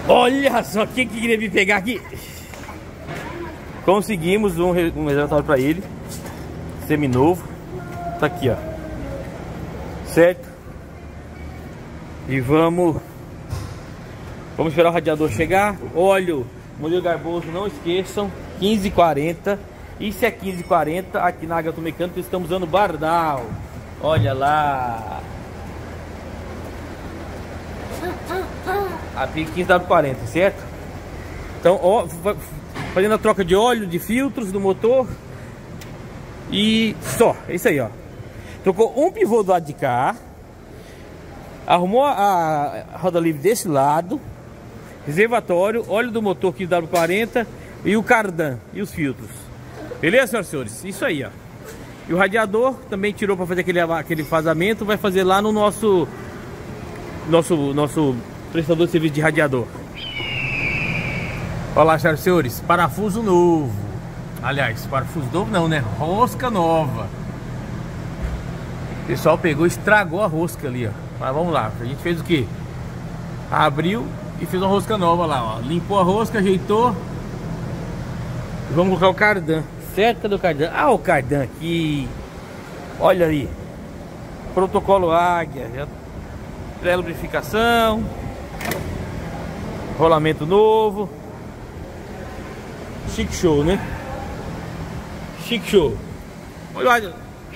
Olha só quem que queria me pegar aqui. Conseguimos um reservatório para ele, seminovo. Tá aqui, ó. Certo? E vamos esperar o radiador chegar. Óleo, modelo Garboso, não esqueçam, 1540. E se é 1540, aqui na Águia Automecânica estamos usando Bardal. Olha lá. A 15W40, certo? Então, ó, fazendo a troca de óleo, de filtros do motor. E só, é isso aí, ó. Trocou um pivô do lado de cá. Arrumou a roda livre desse lado. Reservatório, óleo do motor 15W40 e o cardan e os filtros. Beleza, senhoras e senhores? Isso aí, ó. E o radiador também tirou para fazer aquele vazamento. Vai fazer lá no nosso prestador de serviço de radiador. Olha lá, senhoras e senhores, parafuso novo. Aliás, parafuso novo não, né? Rosca nova. O pessoal pegou e estragou a rosca ali, ó. Mas vamos lá, a gente fez o que? Abriu e fez uma rosca nova lá, ó. Limpou a rosca, ajeitou. Vamos colocar o cardan. Certo? Cadê o cardan? Ah, o cardan aqui. Olha ali. Protocolo Águia. Pré-lubrificação. Rolamento novo. Chique show, né? Chique show. Olha.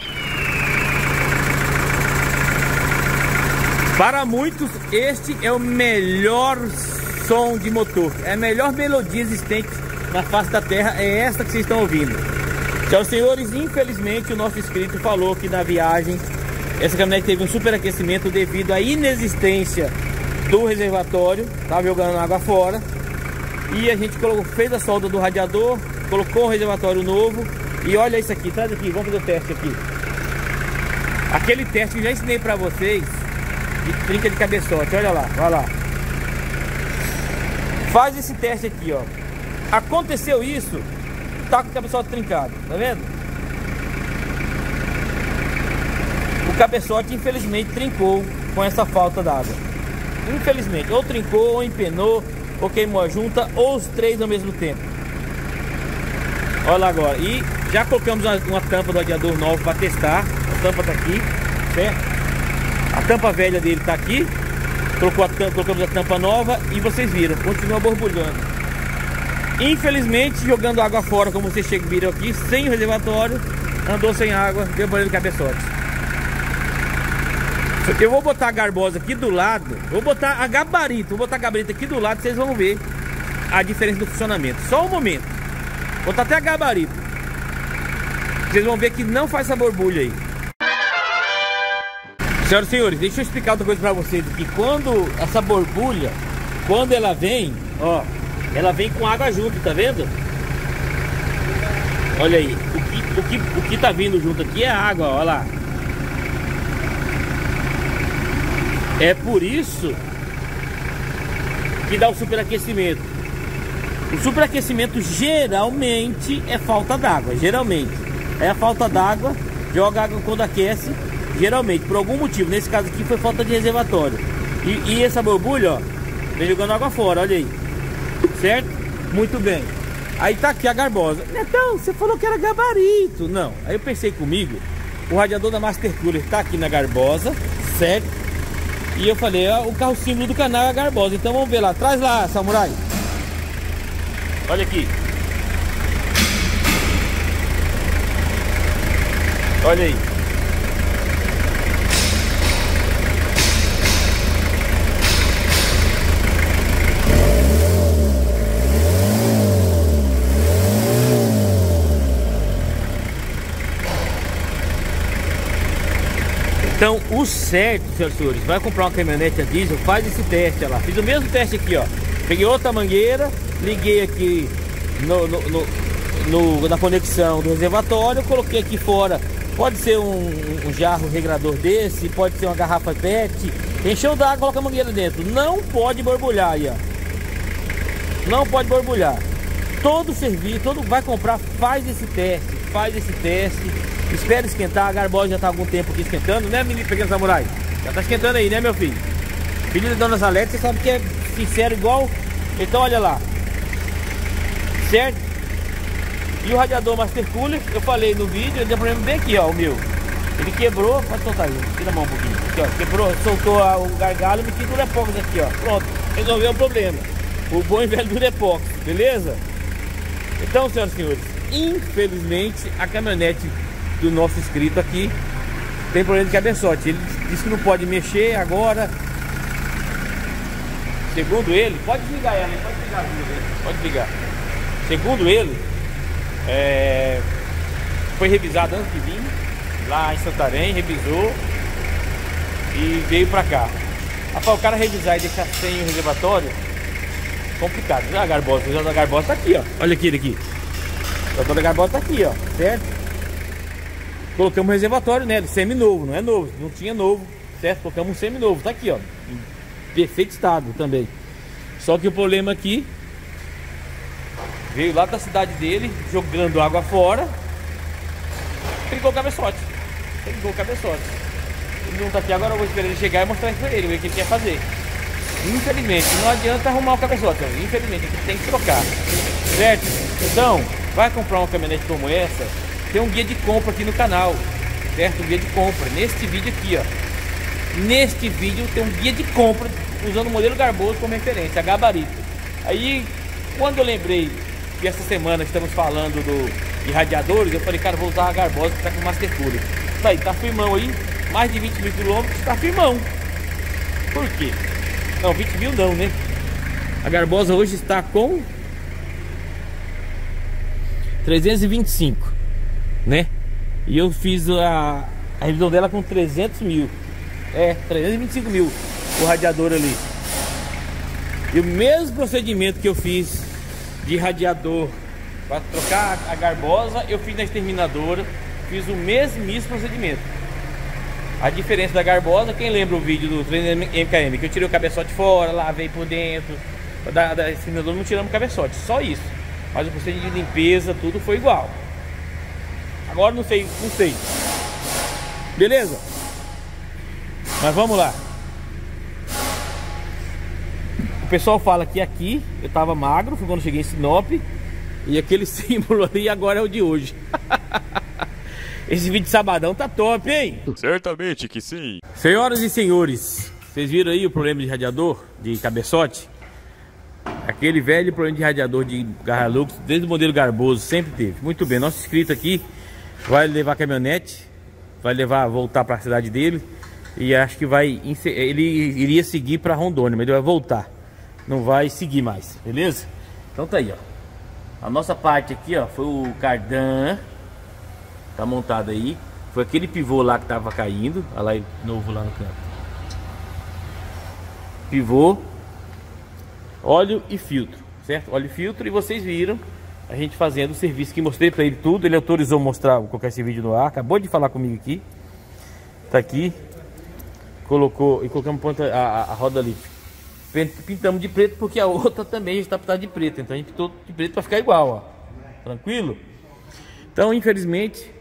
Para muitos, este é o melhor som de motor. É a melhor melodia existente na face da terra. É esta que vocês estão ouvindo. Então, senhores, infelizmente o nosso inscrito falou que na viagem essa caminhonete teve um superaquecimento devido à inexistência do reservatório. Estava jogando água fora. E a gente fez a solda do radiador, colocou um reservatório novo. E olha isso aqui, traz aqui, vamos fazer o teste aqui. Aquele teste que já ensinei para vocês de trinca de cabeçote, olha lá, vai lá. Faz esse teste aqui, ó. Aconteceu isso, tá com o cabeçote trincado, tá vendo? O cabeçote infelizmente trincou com essa falta d'água. Infelizmente, ou trincou, ou empenou, ou queimou a junta, ou os três ao mesmo tempo. Olha lá agora. E já colocamos uma tampa do radiador novo para testar. A tampa tá aqui, certo? A tampa velha dele tá aqui. Colocamos a tampa nova e vocês viram, continua borbulhando. Infelizmente, jogando água fora, como vocês viram aqui, sem o reservatório, andou sem água, deu banho de cabeçote. Eu vou botar a garbosa aqui do lado, vou botar a gabarito aqui do lado, vocês vão ver a diferença do funcionamento. Só um momento. Vou botar até a gabarito. Vocês vão ver que não faz essa borbulha aí. Senhoras e senhores, deixa eu explicar outra coisa pra vocês aqui. Quando essa borbulha, quando ela vem, ó, ela vem com água junto, tá vendo? Olha aí, o que tá vindo junto aqui é água, ó lá. É por isso que dá o superaquecimento. O superaquecimento geralmente é falta d'água, geralmente. É a falta d'água, joga água quando aquece, geralmente, por algum motivo. Nesse caso aqui foi falta de reservatório. E essa borbulha, ó, vem jogando água fora, olha aí. Certo? Muito bem. Aí tá aqui a garbosa. Então, você falou que era gabarito. Não, aí eu pensei comigo, o radiador da Master Cooler tá aqui na garbosa, certo? E eu falei, ó, o carro símbolo do canal é a garbosa. Então vamos ver lá, traz lá, Samurai. Olha aqui. Olha aí. Então, o certo, senhoras e senhores, vai comprar uma caminhonete a diesel, faz esse teste, olha lá. Fiz o mesmo teste aqui, ó. Peguei outra mangueira, liguei aqui na conexão do reservatório, coloquei aqui fora. Pode ser um jarro regrador desse, pode ser uma garrafa PET. Encheu d'água, coloca a mangueira dentro. Não pode borbulhar aí, ó. Não pode borbulhar. Todo serviço, vai comprar, faz esse teste. Espera esquentar, a garbosa já está há algum tempo aqui esquentando, né, menino pequeno Samurai? Já está esquentando aí, né, meu filho? Filho da Dona Zalete, você sabe que é sincero igual Então olha lá, certo? E o radiador Master Cooler, eu falei no vídeo, ele deu problema bem aqui, ó, o meu. Ele quebrou, pode soltar aí, tira a mão um pouquinho. Aqui, ó, quebrou, soltou o gargalo e meti Durepox aqui, ó. Pronto, resolveu o problema. O bom e velho Durepox, beleza? Então, senhoras e senhores, infelizmente a caminhonete do nosso inscrito aqui tem problema de cabeçote. Ele disse que não pode mexer agora. Segundo ele, pode desligar ela, pode desligar, pode desligar. Segundo ele, foi revisado antes de vir, lá em Santarém, revisou e veio pra cá. Rapaz, o cara revisar e deixar sem o reservatório, complicado. A garbosa, o da garbosa tá aqui, ó. Olha aqui, ele aqui. O da garbosa tá aqui, ó, certo? Colocamos um reservatório nele, semi-novo, não é novo, não tinha novo, certo? Colocamos um semi-novo, tá aqui, ó, em perfeito estado também. Só que o problema aqui, veio lá da cidade dele, jogando água fora, trincou o cabeçote. Trincou o cabeçote. Ele não tá aqui agora, eu vou esperar ele chegar e mostrar pra ele, ver o que ele quer fazer. Infelizmente, não adianta arrumar o cabeçote, infelizmente, a gente tem que trocar, certo? Então, vai comprar uma caminhonete como essa, tem um guia de compra aqui no canal, certo? Um guia de compra, neste vídeo aqui, ó. Neste vídeo tem um guia de compra usando o modelo Garboso como referência, a gabarito. Aí, quando eu lembrei que essa semana estamos falando de radiadores, eu falei, cara, vou usar a Garbosa que tá com Master Cooler. Aí, tá firmão aí, mais de 20 mil quilômetros, tá firmão. Por quê? Não, 20 mil não, né? A Garbosa hoje está com 325, né? E eu fiz a revisão dela com 300 mil. 325 mil o radiador ali. E o mesmo procedimento que eu fiz de radiador para trocar a Garbosa, eu fiz na exterminadora. Fiz o mesmíssimo procedimento. A diferença da Garbosa, quem lembra o vídeo do 3MKM, que eu tirei o cabeçote fora, lavei por dentro. Da exterminadora não tiramos o cabeçote, só isso. Mas o procedimento de limpeza, tudo foi igual. Agora não sei. Beleza? Mas vamos lá. O pessoal fala que aqui eu tava magro, foi quando cheguei em Sinop. E aquele símbolo ali agora é o de hoje. Esse vídeo de sabadão tá top, hein? Certamente que sim. Senhoras e senhores, vocês viram aí o problema de radiador, de cabeçote? Aquele velho problema de radiador de Garralux, desde o modelo Garboso, sempre teve. Muito bem, nosso inscrito aqui vai levar a caminhonete, vai voltar para a cidade dele. E acho que ele iria seguir para Rondônia, mas ele vai voltar. Não vai seguir mais, beleza? Então tá aí, ó. A nossa parte aqui, ó, foi o cardan. Tá montado aí. Foi aquele pivô lá que tava caindo. Olha lá, novo lá no canto. Pivô, óleo e filtro, certo? Óleo e filtro. E vocês viram a gente fazendo o serviço que mostrei pra ele tudo. Ele autorizou mostrar, colocar esse vídeo no ar. Acabou de falar comigo aqui. Tá aqui. Colocou e colocamos a roda ali. Pintamos de preto porque a outra também está pintada de preto. Então a gente pintou de preto para ficar igual, ó. Tranquilo? Então, infelizmente,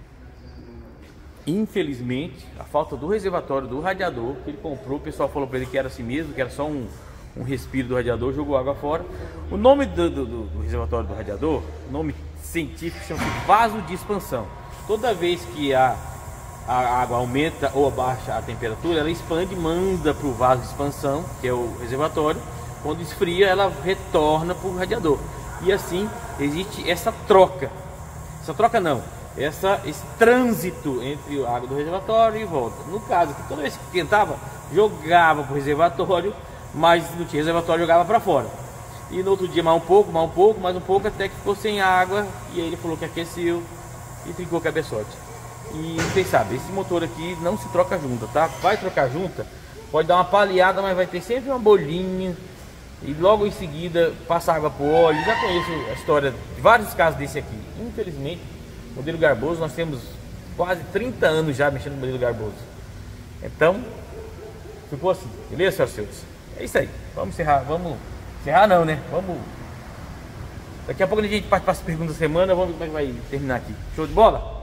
a falta do reservatório do radiador que ele comprou, o pessoal falou para ele que era assim mesmo, que era só um respiro do radiador, jogou água fora. O nome do reservatório do radiador, o nome científico, chama-se vaso de expansão. Toda vez que a água aumenta ou abaixa a temperatura, ela expande e manda para o vaso de expansão, que é o reservatório. Quando esfria, ela retorna para o radiador. E assim existe essa troca. Essa troca não, esse trânsito entre a água do reservatório e volta. No caso, que toda vez que esquentava, jogava para o reservatório, mas não tinha reservatório, jogava para fora. E no outro dia mais um pouco, até que ficou sem água. E aí ele falou que aqueceu e trincou o cabeçote. E vocês sabem, esse motor aqui não se troca junta, tá? Vai trocar junta, pode dar uma paleada, mas vai ter sempre uma bolinha. E logo em seguida passa água pro óleo. Já conheço a história de vários casos desse aqui. Infelizmente, modelo Garboso, nós temos quase 30 anos já mexendo no modelo Garboso. Então, ficou assim, beleza, senhoras e senhores? É isso aí, vamos encerrar, não, né? Daqui a pouco a gente parte para as perguntas da semana, vamos ver como é que vai terminar aqui. Show de bola?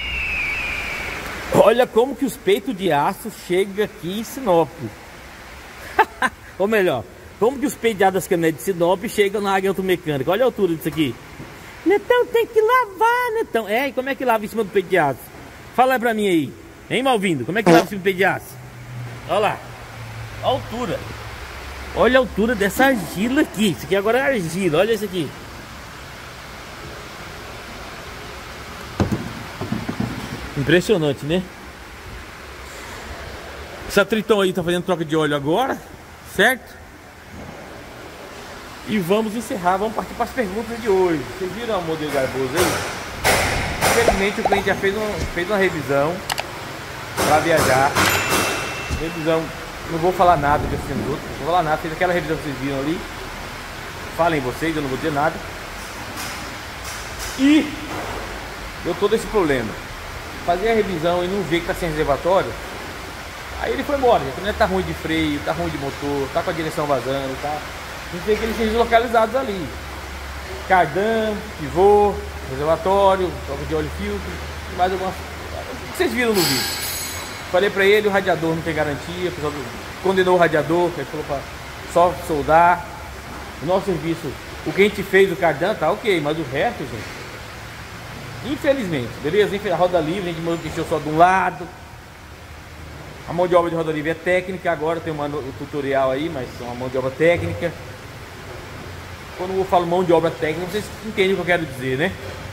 Olha como que os peitos de aço chegam aqui em Sinop. Ou melhor, Como que os pediados das caminhonetes de Sinop chegam na área automecânica? Olha a altura disso aqui. Netão, tem que lavar, Netão. E como é que lava em cima do peito de aço? Fala pra mim aí. Hein, Malvindo? Como é que lava em cima do peito de aço? Olha lá. A altura. Olha a altura dessa argila aqui. Isso aqui agora é argila. Olha isso aqui. Impressionante, né? Essa Triton aí tá fazendo troca de óleo agora, certo? E vamos encerrar, vamos partir para as perguntas de hoje. Vocês viram o modelo garboso aí? Infelizmente o cliente já fez uma revisão para viajar. Revisão, não vou falar nada desse minuto, não vou falar nada, fez aquela revisão que vocês viram ali. Falem vocês, eu não vou dizer nada. E deu todo esse problema. Fazer a revisão e não ver que tá sem reservatório. Aí ele foi embora, gente. Não é, tá ruim de freio, tá ruim de motor, tá com a direção vazando, tá? A gente tem aqueles serviços localizados ali. Cardan, pivô, reservatório, troca de óleo filtro, mais algumas. Vocês viram no vídeo. Falei pra ele, o radiador não tem garantia, o pessoal condenou o radiador, ele falou pra só soldar. O nosso serviço, o que a gente fez do cardan tá ok, mas o resto, gente, infelizmente, beleza? A roda livre, a gente mexeu só de um lado. A mão de obra de roda livre é técnica, agora tem um tutorial aí, mas é uma mão de obra técnica. Quando eu falo mão de obra técnica, vocês entendem o que eu quero dizer, né?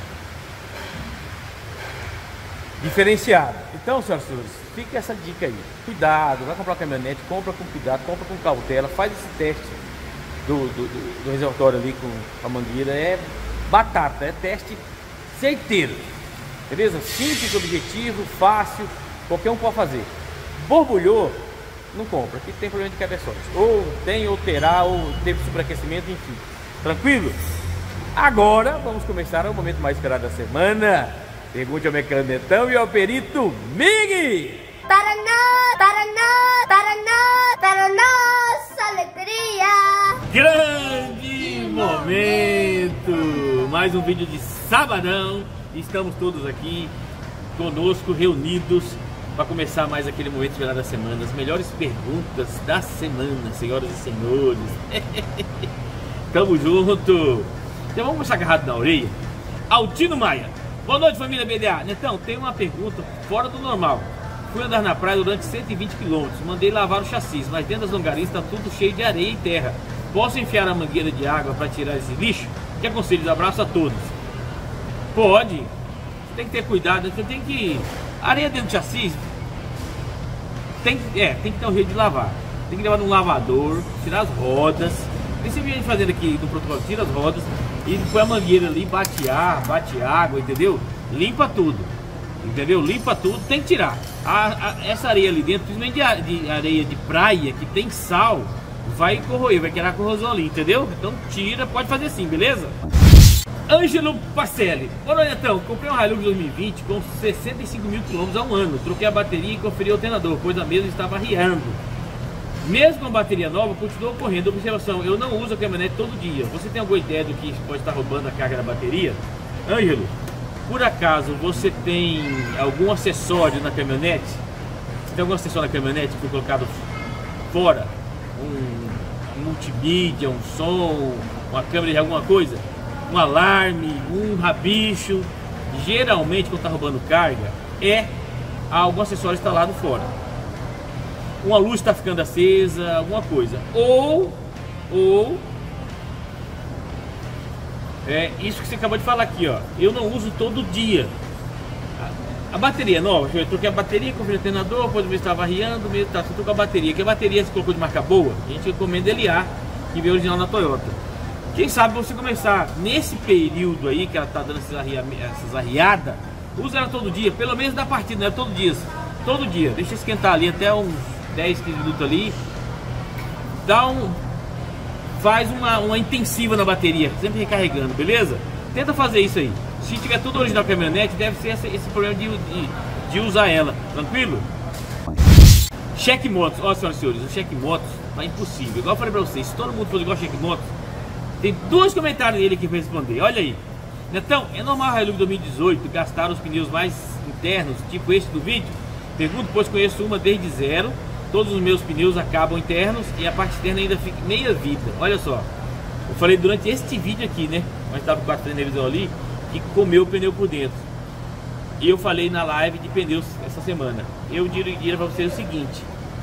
Diferenciado. Então, senhoras e senhores, fica essa dica aí. Cuidado, vai comprar uma caminhonete, compra com cuidado, compra com cautela, faz esse teste do reservatório ali com a mangueira. É batata, é teste certeiro. Beleza? Simples, objetivo, fácil, qualquer um pode fazer. Borbulhou, não compra, aqui tem problema de cabeçote. Ou tem, ou terá, ou teve superaquecimento, enfim. Tranquilo? Agora vamos começar o momento mais esperado da semana. Pergunte ao mecânico Netão e ao perito Mig! Para nossa alegria! Grande momento! Mais um vídeo de sabadão. Estamos todos aqui conosco, reunidos, para começar mais aquele momento esperado da semana. As melhores perguntas da semana, senhoras e senhores. Tamo junto. Então vamos começar agarrado na orelha. Altino Maia. Boa noite, família BDA. Netão, tem uma pergunta fora do normal. Fui andar na praia durante 120 km. Mandei lavar o chassi, mas dentro das longarias está tudo cheio de areia e terra. Posso enfiar a mangueira de água para tirar esse lixo? Que aconselhos? Abraço a todos. Pode. Tem que ter cuidado. Você tem que... Areia dentro do chassi tem que ter um jeito de lavar. Tem que levar num lavador, tirar as rodas. Esse vídeo a gente fazendo aqui no protocolo, tira as rodas e põe a mangueira ali, bate ar, bate água, entendeu? Limpa tudo, entendeu? Limpa tudo, tem que tirar. Essa areia ali dentro, principalmente de areia de praia, que tem sal, vai corroer, vai criar corrosão ali, entendeu? Então tira, pode fazer assim, beleza? Ângelo Pacelli. Olha, Netão, comprei um Hilux 2020 com 65 mil km há um ano. Troquei a bateria e conferi o alternador, pois a mesma estava arriando. Mesmo com bateria nova, continuou correndo. Observação, eu não uso a caminhonete todo dia. Você tem alguma ideia do que pode estar roubando a carga da bateria? Ângelo, por acaso você tem algum acessório na caminhonete? Você tem algum acessório na caminhonete que foi colocado fora? Um multimídia, um som, uma câmera de alguma coisa? Um alarme, um rabicho? Geralmente, quando está roubando carga, algum acessório instalado fora. Uma luz está ficando acesa, alguma coisa. Ou isso que você acabou de falar aqui, ó. Eu não uso todo dia. A bateria nova, eu troquei a bateria, comprei o alternador, depois estava arriando, mesmo tá, você trocou a bateria. Que a bateria se colocou de marca boa, a gente recomenda LA, que veio original na Toyota. Quem sabe você começar nesse período aí que ela tá dando essas arriadas, usa ela todo dia, pelo menos da partida, não é todo dia. Todo dia, deixa esquentar ali até uns 10, 15 minutos ali. Faz uma intensiva na bateria, sempre recarregando, beleza? Tenta fazer isso aí. Se tiver tudo original caminhonete, deve ser esse problema de usar ela, tranquilo? Cheque Motos, ó, senhoras e senhores, o Cheque Motos tá impossível. Igual eu falei pra vocês, se todo mundo for igual a Cheque Motos, tem 2 comentários dele aqui pra responder, olha aí. Netão, é normal a Hilux 2018 gastar os pneus mais internos, tipo esse do vídeo? Pergunto, pois conheço uma desde zero, todos os meus pneus acabam internos e a parte externa ainda fica meia vida. Olha só, eu falei durante este vídeo aqui, né? Mas estava com a televisão ali, que comeu o pneu por dentro. E eu falei na live de pneus essa semana. Eu diria para vocês o seguinte: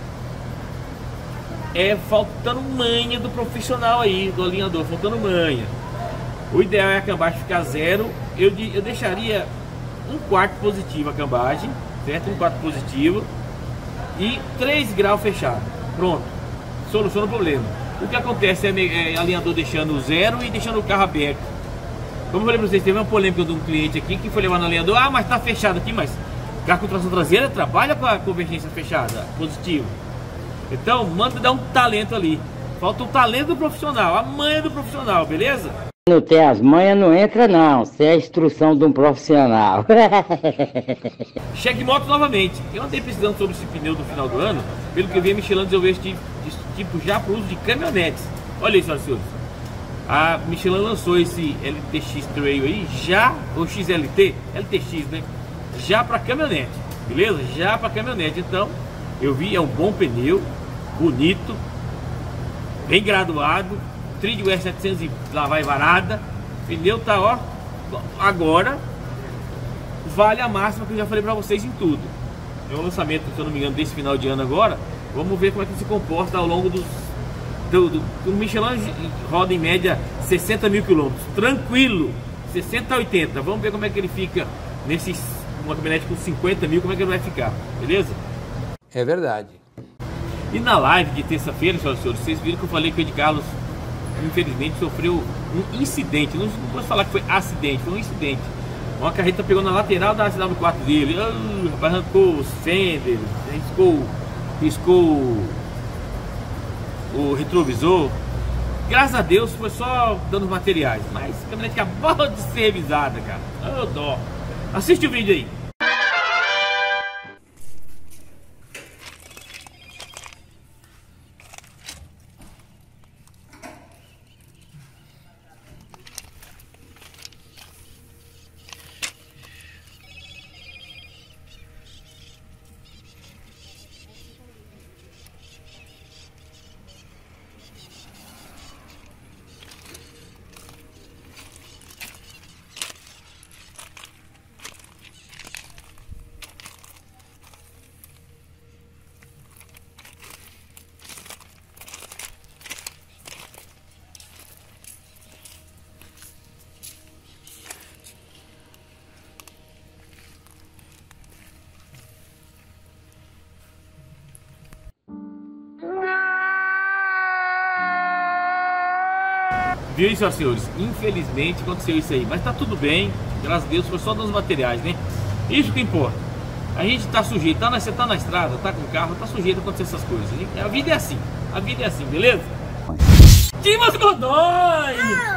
é faltando manha do profissional aí, do alinhador, faltando manha. O ideal é a cambagem ficar zero. Eu deixaria 1/4 positivo a cambagem, certo? 1/4 positivo e 3 graus fechado. Pronto, soluciona o problema. O que acontece é alinhador deixando zero e deixando o carro aberto. Como eu falei para vocês, teve uma polêmica de um cliente aqui que foi levar no alinhador. Ah, mas tá fechado aqui, mas carro com tração traseira trabalha com a convergência fechada, positivo. Então, manda dar um talento ali. Falta o talento do profissional, a manha do profissional, beleza? Não tem as manhas, não entra não. Isso é a instrução de um profissional. Checkmoto novamente. Eu andei pesquisando sobre esse pneu do final do ano. Pelo que eu vi, a Michelin desenvolveu esse tipo já para uso de caminhonetes. Olha isso, senhoras e senhores. A Michelin lançou esse LTX Trail aí, já, ou XLT, LTX, né? Já para caminhonete, beleza? Já para caminhonete. Então, eu vi, é um bom pneu, bonito, bem graduado, trilho R700 e lá vai varada. O pneu tá, ó, agora vale a máxima que eu já falei para vocês em tudo. É um lançamento, se eu não me engano, desse final de ano agora. Vamos ver como é que se comporta ao longo dos... O Michelin roda em média 60 mil quilômetros, tranquilo, 60 a 80. Vamos ver como é que ele fica nesses, uma caminhonete com 50 mil, como é que ele vai ficar, beleza? É verdade. E na live de terça-feira, senhoras e senhores, vocês viram que eu falei que o Ed Carlos, infelizmente, sofreu um incidente. Não posso falar que foi acidente, foi um incidente. Uma carreta pegou na lateral da SW4 dele, arrancou os fenders, riscou o retrovisor. Graças a Deus foi só danos materiais, mas a caminhonete acabou de ser revisada, cara. Oh, dó. Assiste o vídeo aí. Viu isso, senhores? Infelizmente aconteceu isso aí, mas tá tudo bem, graças a Deus, foi só dos materiais, né? Isso que importa. A gente tá sujeito, você tá na estrada, tá com o carro, tá sujeito a acontecer essas coisas. A vida é assim, beleza? Dimas Godoy!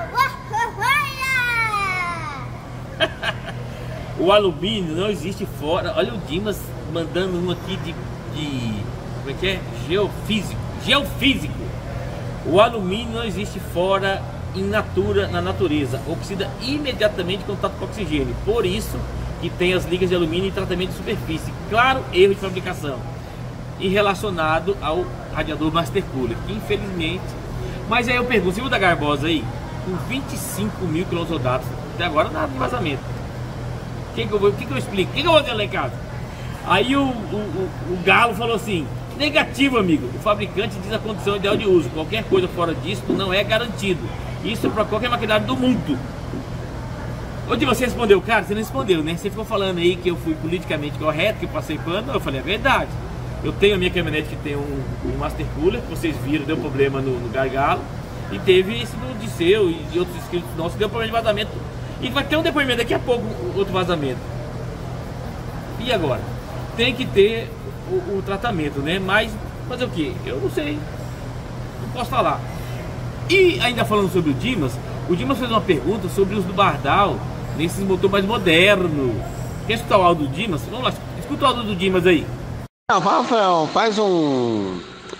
O alumínio não existe fora. Olha o Dimas mandando um aqui de como é que é? Geofísico. O alumínio não existe fora na natureza, oxida imediatamente em contato com oxigênio. Por isso que tem as ligas de alumínio em tratamento de superfície. Claro, erro de fabricação. E relacionado ao radiador Master Cooler, infelizmente. Mas aí eu pergunto, se o da Garbosa aí, com 25 mil km rodados, até agora nada de vazamento. O que eu explico? O que eu vou dizer lá em casa? Aí o Galo falou assim: negativo, amigo. O fabricante diz a condição ideal de uso. Qualquer coisa fora disso não é garantido. Isso é para qualquer maquinário do mundo. Onde você respondeu, cara? Você não respondeu, né? Você ficou falando aí que eu fui politicamente correto, que eu passei pano. Eu falei, é verdade. Eu tenho a minha caminhonete que tem um Master Cooler, que vocês viram, deu problema no gargalo. E teve esse do Disseu e de outros inscritos nossos, deu problema de vazamento. E vai ter um depoimento daqui a pouco, outro vazamento. E agora? Tem que ter o tratamento, né? Mas fazer o que? Eu não sei, não posso falar. E ainda falando sobre o Dimas fez uma pergunta sobre os do Bardal nesses motores mais modernos. Quer escutar o áudio do Dimas? Vamos lá, escuta o áudio do Dimas aí. Não, faz um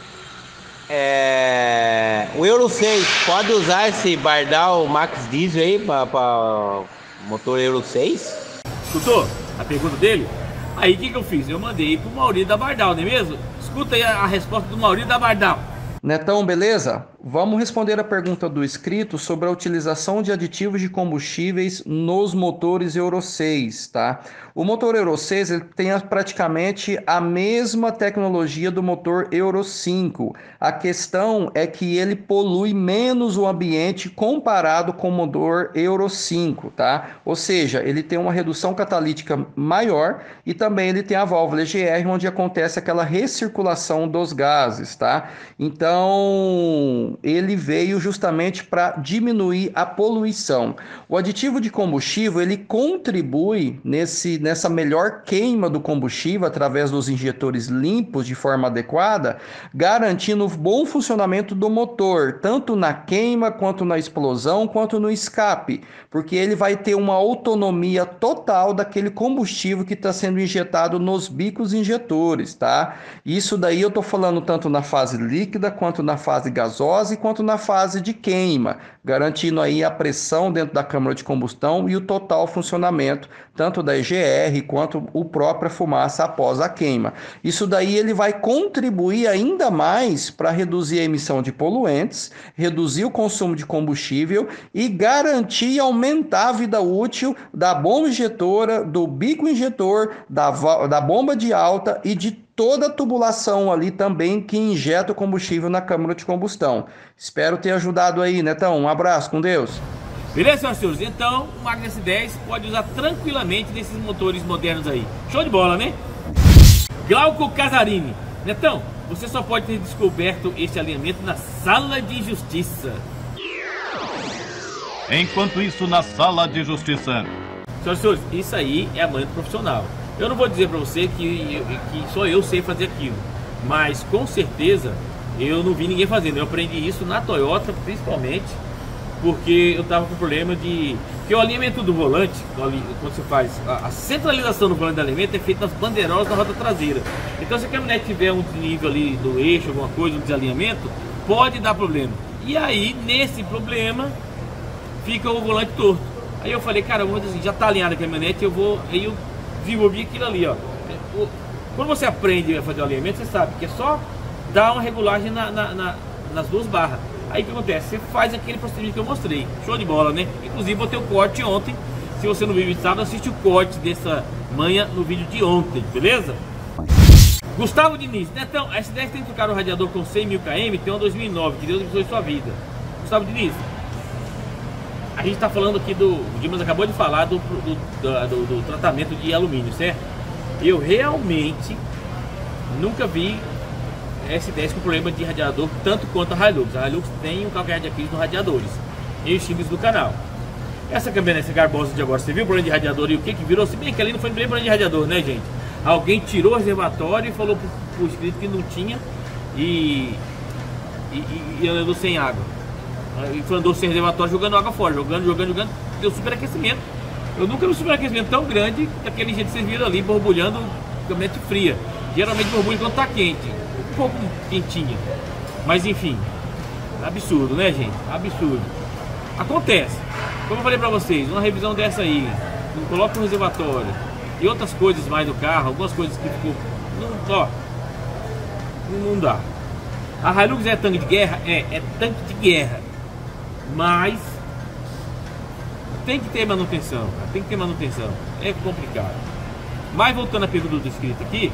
Euro 6. Pode usar esse Bardal Max Diesel aí para motor Euro 6? Escutou a pergunta dele? Aí o que eu fiz? Eu mandei pro Maurício da Bardal, não é mesmo? Escuta aí a resposta do Maurício da Bardal. Netão, beleza? Vamos responder a pergunta do inscrito sobre a utilização de aditivos de combustíveis nos motores Euro 6, tá? O motor Euro 6 ele tem praticamente a mesma tecnologia do motor Euro 5. A questão é que ele polui menos o ambiente comparado com o motor Euro 5, tá? Ou seja, ele tem uma redução catalítica maior e também ele tem a válvula EGR, onde acontece aquela recirculação dos gases, tá? Então, ele veio justamente para diminuir a poluição. O aditivo de combustível, ele contribui nessa melhor queima do combustível através dos injetores limpos de forma adequada, garantindo o bom funcionamento do motor, tanto na queima, quanto na explosão, quanto no escape, porque ele vai ter uma autonomia total daquele combustível que está sendo injetado nos bicos injetores, tá? Isso daí eu estou falando tanto na fase líquida, quanto na fase gasosa, quanto na fase de queima, garantindo aí a pressão dentro da câmara de combustão e o total funcionamento tanto da EGR quanto a própria fumaça após a queima. Isso daí ele vai contribuir ainda mais para reduzir a emissão de poluentes, reduzir o consumo de combustível e garantir e aumentar a vida útil da bomba injetora, do bico injetor, da bomba de alta e de toda a tubulação ali também que injeta o combustível na câmara de combustão. Espero ter ajudado aí, Netão. Um abraço, com Deus. Beleza, senhores? Então, o Magnum S10 pode usar tranquilamente nesses motores modernos aí. Show de bola, né? Glauco Casarini. Netão, você só pode ter descoberto esse alinhamento na sala de justiça. Enquanto isso, na sala de justiça. Senhoras e senhores, isso aí é a manha do profissional. Eu não vou dizer para você que só eu sei fazer aquilo, mas com certeza eu não vi ninguém fazendo. Eu aprendi isso na Toyota, principalmente, porque eu estava com problema de... que o alinhamento do volante, quando você faz a centralização do volante do alinhamento, é feita nas bandeirolas da roda traseira. Então se a caminhonete tiver um desnível ali do eixo, alguma coisa, um desalinhamento, pode dar problema. E aí, nesse problema, fica o volante torto. Aí eu falei, cara, vou dizer assim, já está alinhada a caminhonete, aí eu desenvolvi aquilo ali, ó. Quando você aprende a fazer o alinhamento, você sabe que é só dar uma regulagem nas duas barras. Aí o que acontece? Você faz aquele procedimento que eu mostrei. Show de bola, né? Inclusive botei o corte ontem. Se você não viu o sábado, assiste o corte dessa manha no vídeo de ontem, beleza? Gustavo Diniz, Netão, a S10 tem que trocar o radiador com 100 mil km, tem uma 2009, que Deus abençoe sua vida. Gustavo Diniz, a gente está falando aqui o Dimas acabou de falar do tratamento de alumínio, certo? Eu realmente nunca vi S10 com problema de radiador tanto quanto a Hilux. A Hilux tem um calcanhar de Aquiles nos radiadores e os chips do canal. Essa caminhonete garbosa de agora, você viu o problema de radiador e o que virou? Se bem que ali não foi bem problema de radiador, né, gente? Alguém tirou o reservatório e falou pro inscrito que não tinha e andou sem água. E andou sem reservatório jogando água fora, jogando, deu superaquecimento. Eu nunca vi um superaquecimento tão grande daquele jeito que vocês viram ali, borbulhando caminhonete fria. Geralmente borbulha quando tá quente, um pouco quentinha. Mas enfim, absurdo, né, gente? Absurdo. Acontece. Como eu falei pra vocês, uma revisão dessa aí, não coloca um reservatório e outras coisas mais do carro, algumas coisas que ficou... Não dá. A Hilux é tanque de guerra? É tanque de guerra. Mas tem que ter manutenção, cara. Tem que ter manutenção. É complicado. Mas voltando à pergunta do inscrito aqui,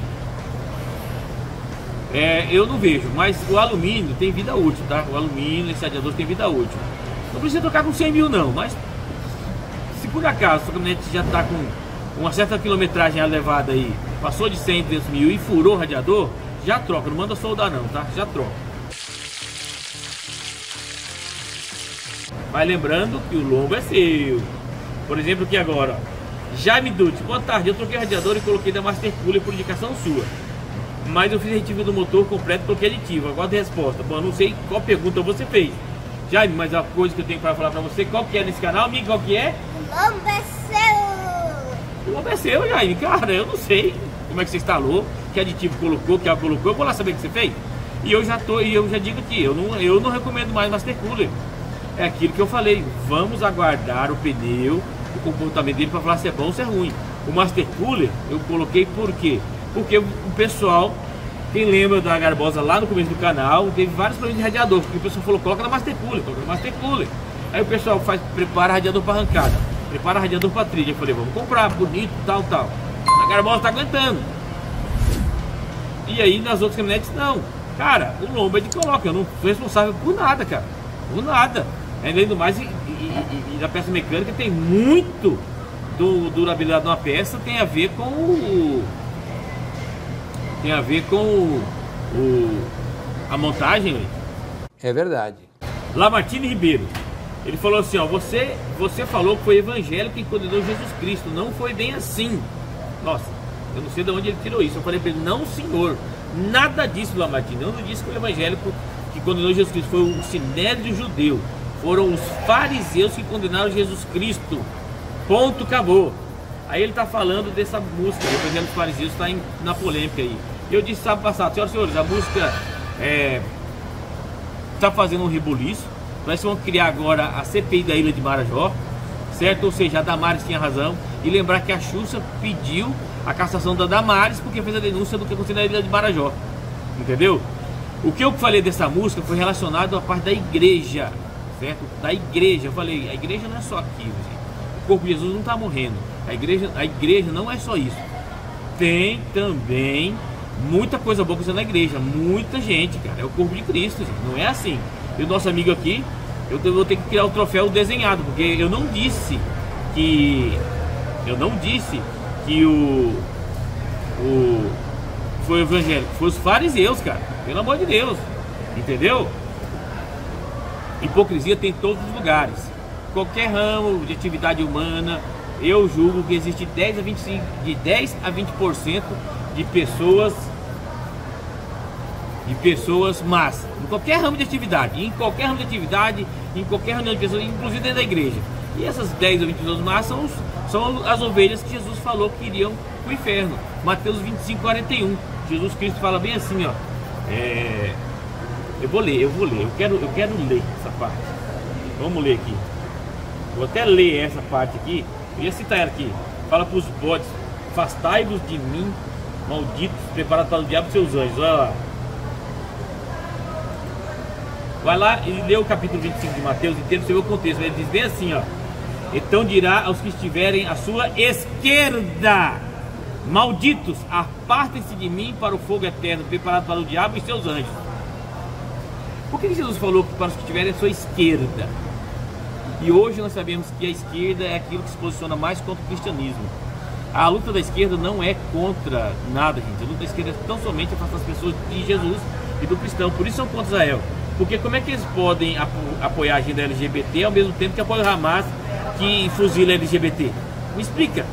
eu não vejo, mas o alumínio tem vida útil, tá? O alumínio, esse radiador tem vida útil. Não precisa trocar com 100 mil não, mas se por acaso a caminhonete já está com uma certa quilometragem elevada aí, passou de 100, 200 mil e furou o radiador, já troca, não manda soldar não, tá? Já troca. Mas lembrando que o lombo é seu. Por exemplo, aqui agora, ó, Jaime Dutti, boa tarde, eu troquei o radiador e coloquei da Master Cooler por indicação sua. Mas eu fiz a retífica do motor completo e coloquei aditivo. Agora a resposta. Bom, eu não sei qual pergunta você fez, Jaime, mas a coisa que eu tenho para falar para você, qual que é nesse canal, amigo, qual que é? O lombo é seu. O lombo é seu, Jaime, cara, eu não sei como é que você instalou, que aditivo colocou, que ela colocou, eu vou lá saber o que você fez. E eu já digo aqui, eu não recomendo mais Master Cooler. É aquilo que eu falei, vamos aguardar o pneu, o comportamento dele para falar se é bom ou se é ruim. O Master Cooler eu coloquei por quê? Porque o pessoal Quem lembra da Garbosa lá no começo do canal, teve vários problemas de radiador, porque o pessoal falou, coloca na Master Cooler, coloca na Master Cooler. Aí o pessoal prepara radiador para arrancada, prepara radiador para trilha. Eu falei, vamos comprar, bonito, tal. A Garbosa tá aguentando. E aí nas outras caminhonetes não. Cara, o Lombard coloca, eu não sou responsável por nada, cara. Por nada. Além do mais, e da peça mecânica tem muito do durabilidade de uma peça, tem a ver com a montagem. É verdade. Lamartine Ribeiro, ele falou assim, ó, você falou que foi evangélico e condenou Jesus Cristo, não foi bem assim. Nossa, eu não sei de onde ele tirou isso. Eu falei para ele, não senhor, nada disso, Lamartine. Eu não disse que o evangélico que condenou Jesus Cristo foi o sinédrio judeu, foram os fariseus que condenaram Jesus Cristo. Ponto, acabou. Aí ele está falando dessa música, o Evangelho dos Fariseus está na polêmica aí. Eu disse sábado passado, senhoras e senhores, a música está fazendo um rebuliço. Nós vamos criar agora a CPI da Ilha de Marajó, certo? Ou seja, a Damares tinha razão. E lembrar que a Xuxa pediu a cassação da Damares porque fez a denúncia do que aconteceu na Ilha de Marajó. Entendeu? O que eu falei dessa música foi relacionado à parte da igreja, certo? Da igreja. Eu falei, a igreja não é só aquilo, gente. O corpo de Jesus não está morrendo. A igreja não é só isso. Tem também muita coisa boa acontecendo na igreja. Muita gente, cara. É o corpo de Cristo, gente. Não é assim. E o nosso amigo aqui, eu vou ter que criar o troféu desenhado, porque eu não disse que foi o evangélico, foi os fariseus, cara. Pelo amor de Deus. Entendeu? Hipocrisia tem em todos os lugares. Qualquer ramo de atividade humana, eu julgo que existe de 10 a 20% de pessoas más. Em qualquer ramo de atividade, em qualquer reunião de pessoas, inclusive dentro da igreja. E essas 10 ou 20 pessoas más são as ovelhas que Jesus falou que iriam para o inferno. Mateus 25:41. Jesus Cristo fala bem assim, ó. Eu vou ler, eu quero ler essa parte. Vamos ler aqui. Vou até ler essa parte aqui. Eu ia citar ela aqui. Fala para os bodes: afastai-vos de mim, malditos, preparados para o diabo e seus anjos. Olha lá. Vai lá e lê o capítulo 25 de Mateus inteiro, você vê o contexto. Ele diz bem assim, ó. Então dirá aos que estiverem à sua esquerda: malditos, apartem-se de mim para o fogo eterno, preparado para o diabo e seus anjos. Por que Jesus falou que para os que estiverem à sua esquerda? E hoje nós sabemos que a esquerda é aquilo que se posiciona mais contra o cristianismo. A luta da esquerda não é contra nada, gente. A luta da esquerda é tão somente afastar as pessoas de Jesus e do cristão. Por isso são contra Israel. Porque como é que eles podem apoiar a agenda LGBT ao mesmo tempo que apoiam o Hamas, que fuzila LGBT? Me explica.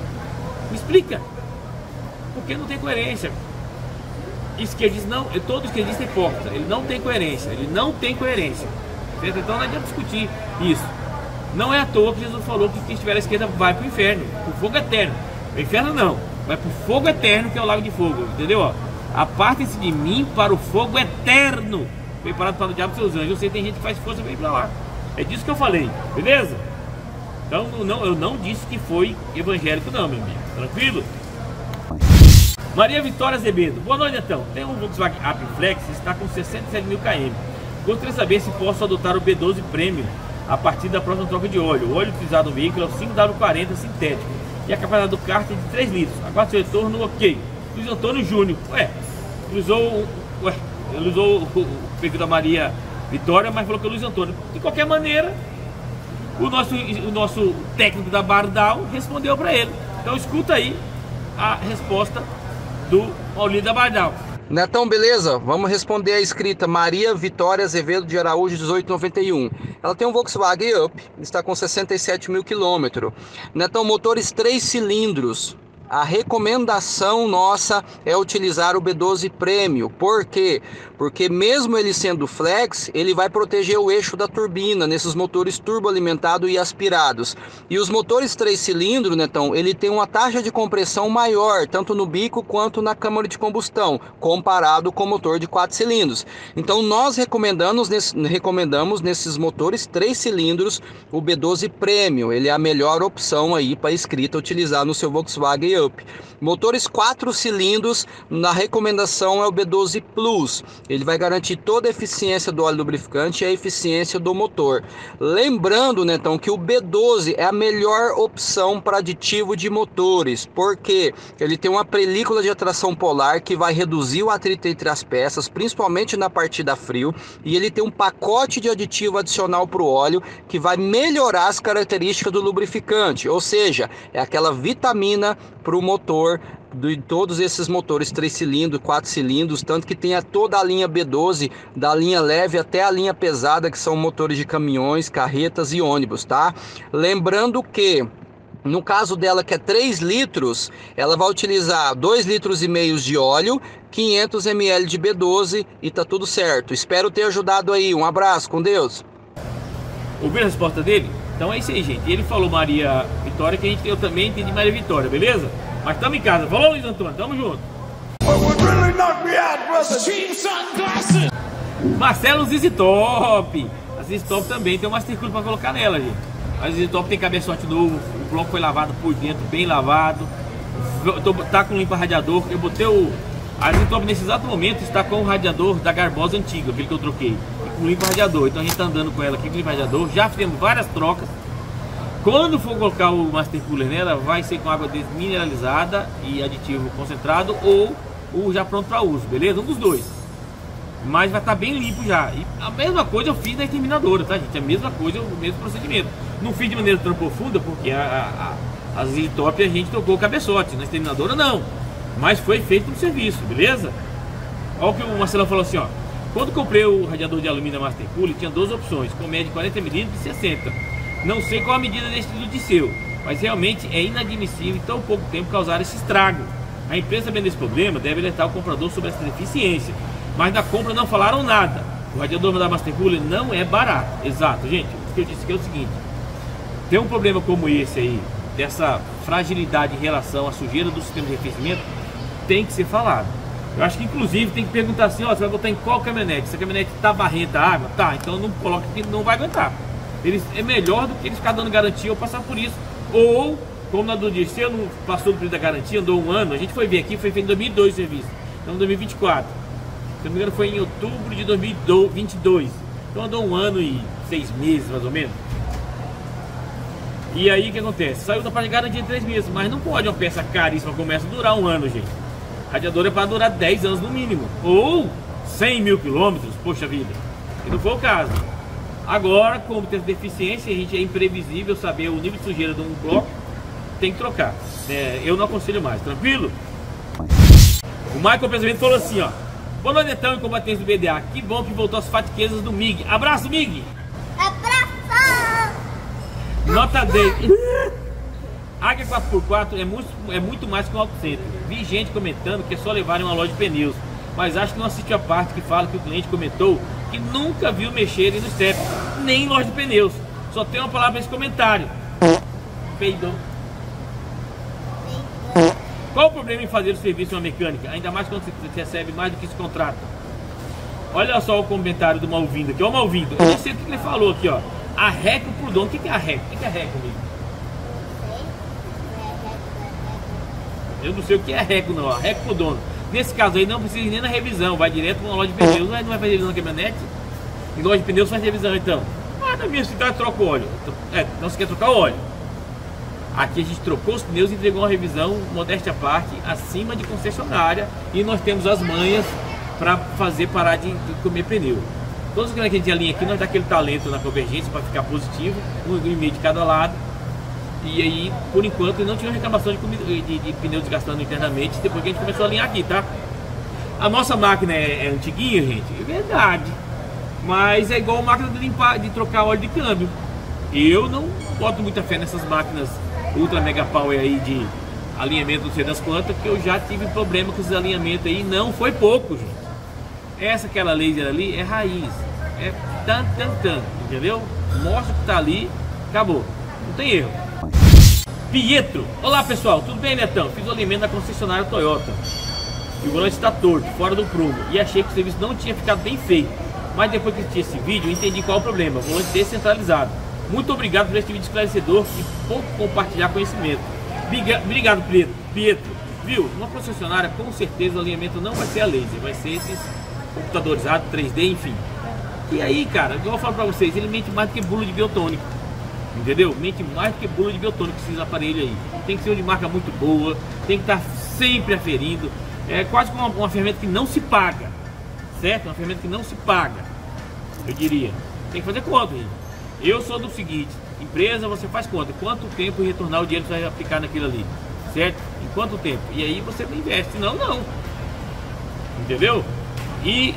Porque não tem coerência. Esquerdista não, todo esquerdista é hipócrita. Ele não tem coerência. Certo? Então não adianta discutir isso. Não é à toa que Jesus falou que quem estiver à esquerda vai para o inferno, para o fogo eterno. O inferno não, vai para o fogo eterno, que é o lago de fogo, entendeu? Apartem-se de mim para o fogo eterno, preparado para o diabo e seus anjos. Eu sei que tem gente que faz força para ir para lá. É disso que eu falei, beleza? Então eu não disse que foi evangélico não, meu amigo. Tranquilo? Maria Vitória Azevedo. Boa noite, então. Tem um Volkswagen Up Flex, está com 67 mil km. Gostaria de saber se posso adotar o B12 Premium a partir da próxima troca de óleo. O óleo utilizado no veículo é o 5W40 sintético e a capacidade do kart é de 3 litros. Aguardo seu retorno, ok. Luiz Antônio Júnior. Ele usou o perfil da Maria Vitória, mas falou que é o Luiz Antônio. De qualquer maneira, o nosso técnico da Bardal respondeu para ele. Então escuta aí a resposta do Paulinho da Bardal. Netão, beleza? Vamos responder a escrita Maria Vitória Azevedo de Araújo, 1891. Ela tem um Volkswagen Up, está com 67 mil quilômetros. Netão, motores 3 cilindros. A recomendação nossa é utilizar o B12 Premium. Por quê? Porque mesmo ele sendo flex, ele vai proteger o eixo da turbina nesses motores turboalimentados e aspirados. E os motores 3 cilindros, Netão, ele tem uma taxa de compressão maior, tanto no bico quanto na câmara de combustão, comparado com o motor de 4 cilindros. Então nós recomendamos nesses motores 3 cilindros o B12 Premium. Ele é a melhor opção aí para escrita utilizar no seu Volkswagen Up. Motores 4 cilindros, na recomendação é o B12 Plus. Ele vai garantir toda a eficiência do óleo lubrificante e a eficiência do motor. Lembrando, Netão, que o B12 é a melhor opção para aditivo de motores, porque ele tem uma película de atração polar que vai reduzir o atrito entre as peças, principalmente na partida frio, e ele tem um pacote de aditivo adicional para o óleo que vai melhorar as características do lubrificante, ou seja, é aquela vitamina para o motor de todos esses motores 3 cilindros, 4 cilindros, tanto que tenha toda a linha B12, da linha leve até a linha pesada, que são motores de caminhões, carretas e ônibus, tá? Lembrando que no caso dela, que é 3 litros, ela vai utilizar 2,5 litros de óleo, 500 ml de B12 e tá tudo certo. Espero ter ajudado aí. Um abraço, com Deus. Ouviram a resposta dele? Então é isso aí, gente. Ele falou Maria Vitória, que eu também entendi Maria Vitória, beleza? Mas estamos em casa. Falou, Luiz Antônio. Tamo junto. Marcelo Zizi Top. A Zizi Top também tem um Master Cool para colocar nela, gente. A Zizi Top tem cabeçote novo. O bloco foi lavado por dentro, bem lavado. Tá com limpa radiador. Eu botei a Zizi Top nesse exato momento está com o radiador da Garbosa antiga, aquele que eu troquei. Com limpa radiador. Então a gente tá andando com ela aqui com limpa radiador. Já fizemos várias trocas. Quando for colocar o Master Cooler nela, vai ser com água desmineralizada e aditivo concentrado ou o já pronto para uso, beleza? Um dos dois. Mas vai estar bem limpo já. E a mesma coisa eu fiz na exterminadora, tá, gente? A mesma coisa, o mesmo procedimento. Não fiz de maneira tão profunda, porque a Zizi Top a gente trocou o cabeçote. Na exterminadora não. Mas foi feito no serviço, beleza? Olha o que o Marcelo falou assim, ó. Quando comprei o radiador de alumínio Master Cooler, tinha 2 opções, com média de 40 mm e 60. Não sei qual a medida deste do Disseu, mas realmente é inadmissível em tão pouco tempo causar esse estrago. A empresa, sabendo desse problema, deve alertar o comprador sobre essa deficiência, mas na compra não falaram nada. O radiador da Master Cooler não é barato. Exato, gente. O que eu disse aqui é o seguinte: tem um problema como esse aí, dessa fragilidade em relação à sujeira do sistema de arrefecimento, tem que ser falado. Eu acho que inclusive tem que perguntar assim, ó, você vai botar em qual caminhonete? Se a caminhonete tá barrenta a água, tá, então não coloca que não vai aguentar. É melhor do que eles ficar dando garantia ou passar por isso. Ou, como na do Dirceu não passou do período da garantia, andou 1 ano, a gente foi ver aqui, foi feito em 2002 o serviço. Então em 2024. Se não me engano foi em outubro de 2022. Então andou 1 ano e 6 meses mais ou menos. E aí o que acontece? Saiu da parte de garantia em 3 meses, mas não pode uma peça caríssima começa a durar 1 ano, gente. Radiador é para durar 10 anos no mínimo. Ou 100 mil quilômetros, poxa vida. E não foi o caso. Agora, como tem deficiência, a gente é imprevisível saber o nível de sujeira de um bloco, tem que trocar. Eu não aconselho mais, tranquilo? O Michael Pensamento falou assim, ó. Boa noite, Netão, e combatentes do BDA. Que bom que voltou as fatiquezas do MIG. Abraço, MIG! Abraço! Nota 10. Águia 4x4 é muito mais que um autocentro. Vi gente comentando que é só levarem uma loja de pneus, mas acho que não assistiu a parte que fala que o cliente comentou que nunca viu mexerem no step, nem em loja de pneus. Só tem uma palavra nesse comentário: peidou. Qual o problema em fazer o serviço de uma mecânica, ainda mais quando você recebe mais do que se contrata? Olha só o comentário do Malvindo aqui, ó, Malvindo. Eu não sei o que ele falou aqui, ó. Arreco pro dono. O que é arreco? O que é arreco, amigo? Eu não sei o que é arreco, não. Arreco pro dono. Nesse caso aí não precisa ir nem na revisão, vai direto para uma loja de pneus. Não vai fazer revisão na caminhonete? Em loja de pneus faz revisão então. Ah, na minha cidade troca o óleo. Não se quer trocar o óleo. Aqui a gente trocou os pneus e entregou uma revisão, modéstia à parte, acima de concessionária. E nós temos as manhas para fazer parar de comer pneu. Todos que a gente alinha aqui, nós dá aquele talento na convergência para ficar positivo, 1,5 de cada lado. E aí, por enquanto, não tinha reclamação de pneu desgastando internamente, depois que a gente começou a alinhar aqui, tá? A nossa máquina é antiguinha, gente, é verdade. Mas é igual a máquina de limpar, de trocar óleo de câmbio. Eu não boto muita fé nessas máquinas ultra mega power aí de alinhamento, não sei das quantas, porque eu já tive problema com esses alinhamentos aí, não foi pouco, gente. Aquela laser ali é raiz, é tan, entendeu? Mostra que tá ali, acabou, não tem erro. Pietro, olá pessoal, tudo bem, Netão? Fiz o alinhamento da concessionária Toyota e o volante está torto, fora do prumo, e achei que o serviço não tinha ficado bem feito, mas depois que assisti esse vídeo eu entendi qual é o problema: volante descentralizado. Muito obrigado por este vídeo esclarecedor e pouco compartilhar conhecimento. Obrigado, Pietro. Viu? Uma concessionária, com certeza o alinhamento não vai ser a laser, vai ser esses computadorizados, 3D, enfim. E aí, cara, igual eu falo pra vocês, ele mente mais do que bula de biotônico. Entendeu? Mente mais do que bula de biotônico esses aparelhos aí. Tem que ser de marca muito boa, tem que estar sempre aferindo. É quase como uma ferramenta que não se paga, certo? Uma ferramenta que não se paga, eu diria. Tem que fazer conta, gente. Eu sou do seguinte, empresa, você faz conta, quanto tempo retornar o dinheiro que você vai aplicar naquilo ali, certo? Em quanto tempo? E aí você não investe, senão não. Entendeu? E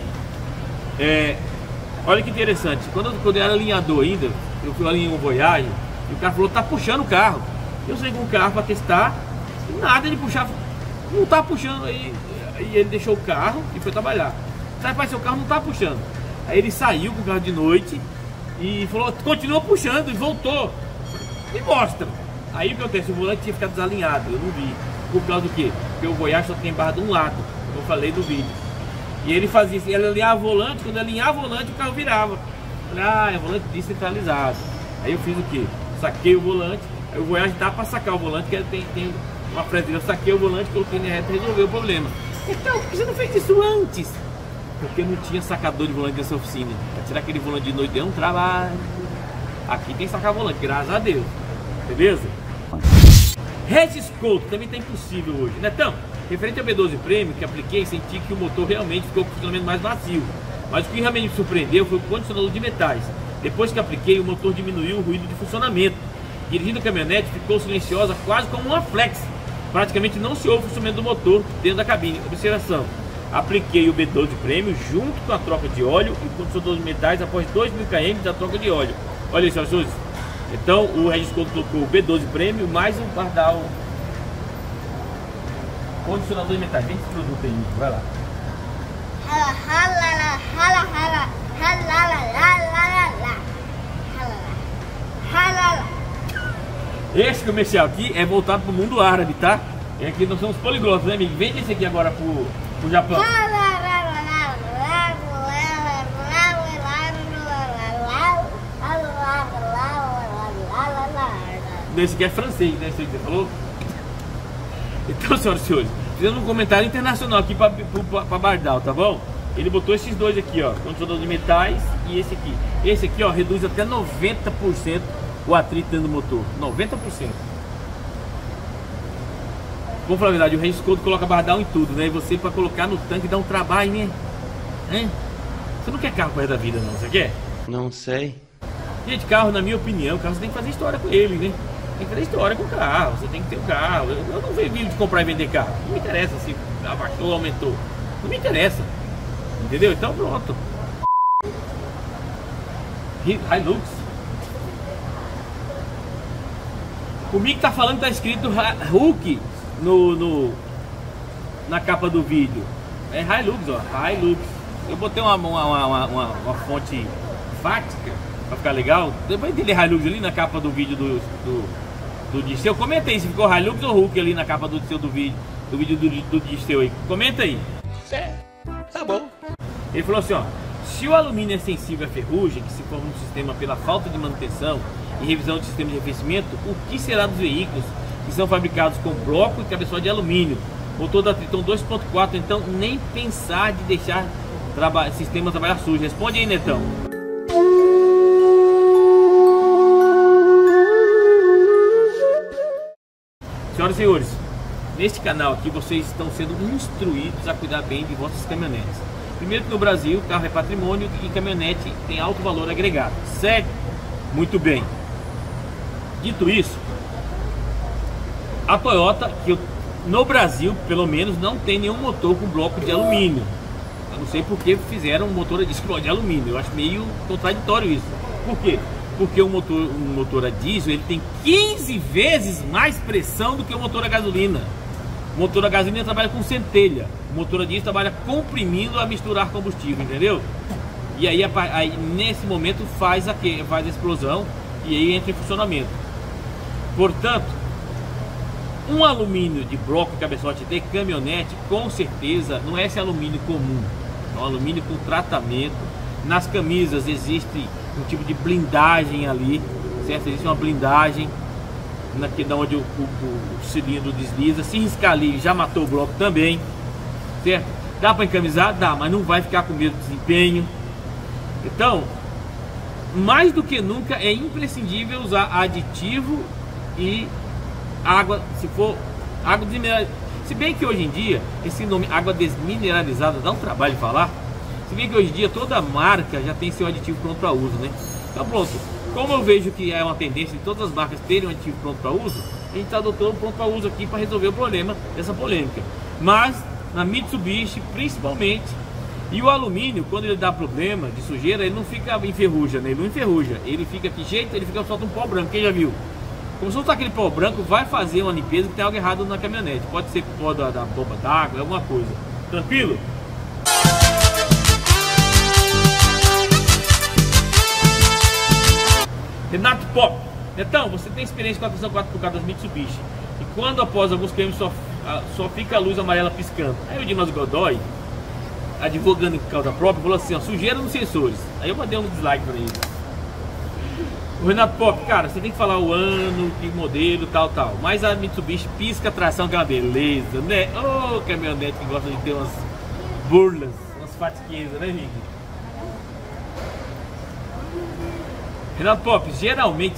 olha que interessante, quando eu era alinhador ainda, eu fui alinhar um Voyage, e o cara falou, tá puxando o carro. Eu saí com o carro para testar, e nada, ele puxava, não tá puxando, aí ele deixou o carro e foi trabalhar. Sai para seu carro, não tá puxando. Aí ele saiu com o carro de noite e falou, continua puxando, e voltou. Me mostra. Aí o que acontece, o volante tinha ficado desalinhado, eu não vi. Por causa do quê? Porque o Voyage só tem barra de um lado, como eu falei no vídeo. E ele fazia isso, ele alinhava o volante, quando ele alinhava o volante, o carro virava. Falei, é volante descentralizado. Aí eu fiz o quê? Saquei o volante, aí o Voyage dá para sacar o volante, que tem uma freseira. Eu saquei o volante, coloquei na reta e resolveu o problema. Então, por que você não fez isso antes? Porque não tinha sacador de volante nessa oficina. Para tirar aquele volante de noite deu um trabalho. Aqui tem sacar volante, graças a Deus. Beleza? Regiscoto também tá impossível hoje, né? Então, referente ao B12 Premium que apliquei, senti que o motor realmente ficou com o funcionamento mais macio. Mas o que realmente me surpreendeu foi o condicionador de metais. Depois que apliquei, o motor diminuiu o ruído de funcionamento. Dirigindo a caminhonete, ficou silenciosa, quase como uma flex. Praticamente não se ouve o funcionamento do motor dentro da cabine. Observação. Apliquei o B12 Premium junto com a troca de óleo e o condicionador de metais após 2.000 km da troca de óleo. Olha isso, senhores. Então o Regiscoto colocou o B12 Premium mais o Bardal condicionador de metais. Vem esse produto aí, vai lá. Esse comercial aqui é voltado para o mundo árabe, tá? É que nós somos poliglotas, né, amigo? Vende esse aqui agora pro Japão. Esse aqui é francês, né? Esse que você falou. Então, senhoras e senhores, fizemos um comentário internacional aqui para Bardal, tá bom? Ele botou esses dois aqui, ó, condicionador de metais e esse aqui. Esse aqui, ó, reduz até 90% o atrito dentro do motor. 90%. Vamos falar a verdade, o Regiscoto coloca Bardal em tudo, né? E você, para colocar no tanque, dá um trabalho, né? Hein? Você não quer carro para da vida, não? Você quer? Não sei. Gente, carro, na minha opinião, carro você tem que fazer história com ele, né? Tem que fazer história com o carro, você tem que ter um carro. Eu não vejo vídeo de comprar e vender carro. Não me interessa se abaixou ou aumentou. Não me interessa. Entendeu? Então pronto. Hilux. Comigo tá falando que tá escrito Hulk na capa do vídeo. É Hilux, ó. Hilux. Eu botei uma fonte fática pra ficar legal. Depois entender Hilux ali na capa do vídeo do Disteu. Comenta aí se ficou Hilux ou Hulk ali na capa do vídeo do Disteu aí. Comenta aí. Tá bom. Ele falou assim, ó. Se o alumínio é sensível à ferrugem, que se forma no sistema pela falta de manutenção e revisão do sistema de arrefecimento, o que será dos veículos que são fabricados com bloco e cabeçote de alumínio? Motor da Triton 2.4, então nem pensar de deixar sistema trabalhar sujo. Responde aí, Netão. Senhoras e senhores, neste canal aqui vocês estão sendo instruídos a cuidar bem de vossas caminhonetes. Primeiro que no Brasil, carro é patrimônio e caminhonete tem alto valor agregado, certo? Muito bem. Dito isso, a Toyota, no Brasil, pelo menos, não tem nenhum motor com bloco de alumínio. Eu não sei porque fizeram um motor de alumínio. Eu acho meio contraditório isso. Por quê? Porque um motor a diesel ele tem 15 vezes mais pressão do que o motor a gasolina. O motor a gasolina trabalha com centelha. O motor a diesel trabalha comprimindo a misturar combustível, entendeu? E aí nesse momento faz a explosão e aí entra em funcionamento. Portanto, um alumínio de bloco e cabeçote de caminhonete, com certeza, não é esse alumínio comum. É um alumínio com tratamento. Nas camisas existe um tipo de blindagem ali, certo? Existe uma blindagem. aqui da onde o cilindro desliza. Se riscar ali, já matou o bloco também, certo? Dá para encamisar? Dá, mas não vai ficar com medo de desempenho. Então, mais do que nunca é imprescindível usar aditivo e água, se for água desmineralizada. Se bem que hoje em dia, esse nome água desmineralizada dá um trabalho de falar. Se bem que hoje em dia toda marca já tem seu aditivo pronto para uso, né? Então pronto, como eu vejo que é uma tendência de todas as marcas terem um aditivo pronto para uso, a gente está adotando um pronto para uso aqui para resolver o problema dessa polêmica. Mas na Mitsubishi principalmente, e o alumínio, quando ele dá problema de sujeira, ele não fica enferruja, né? Ele não enferruja, ele fica que jeito, ele fica solta um pó branco, quem já viu? Como se soltar aquele pó branco, vai fazer uma limpeza que tem algo errado na caminhonete. Pode ser pó da bomba d'água, alguma coisa. Tranquilo? Renato Pop. Então, você tem experiência com a tração 4x4 das Mitsubishi. E quando após alguns queimos só fica a luz amarela piscando. Aí o Dimas Godoy, advogando em causa própria, falou assim, ó, sujeira nos sensores. Aí eu mandei um dislike pra ele. O Renato Pop, cara, você tem que falar o ano, que modelo, tal. Mas a Mitsubishi pisca a tração, que é uma beleza, né? Ô, caminhonete que gosta de ter umas burlas, umas fatiquezas, né, gente? Renato Pop, geralmente,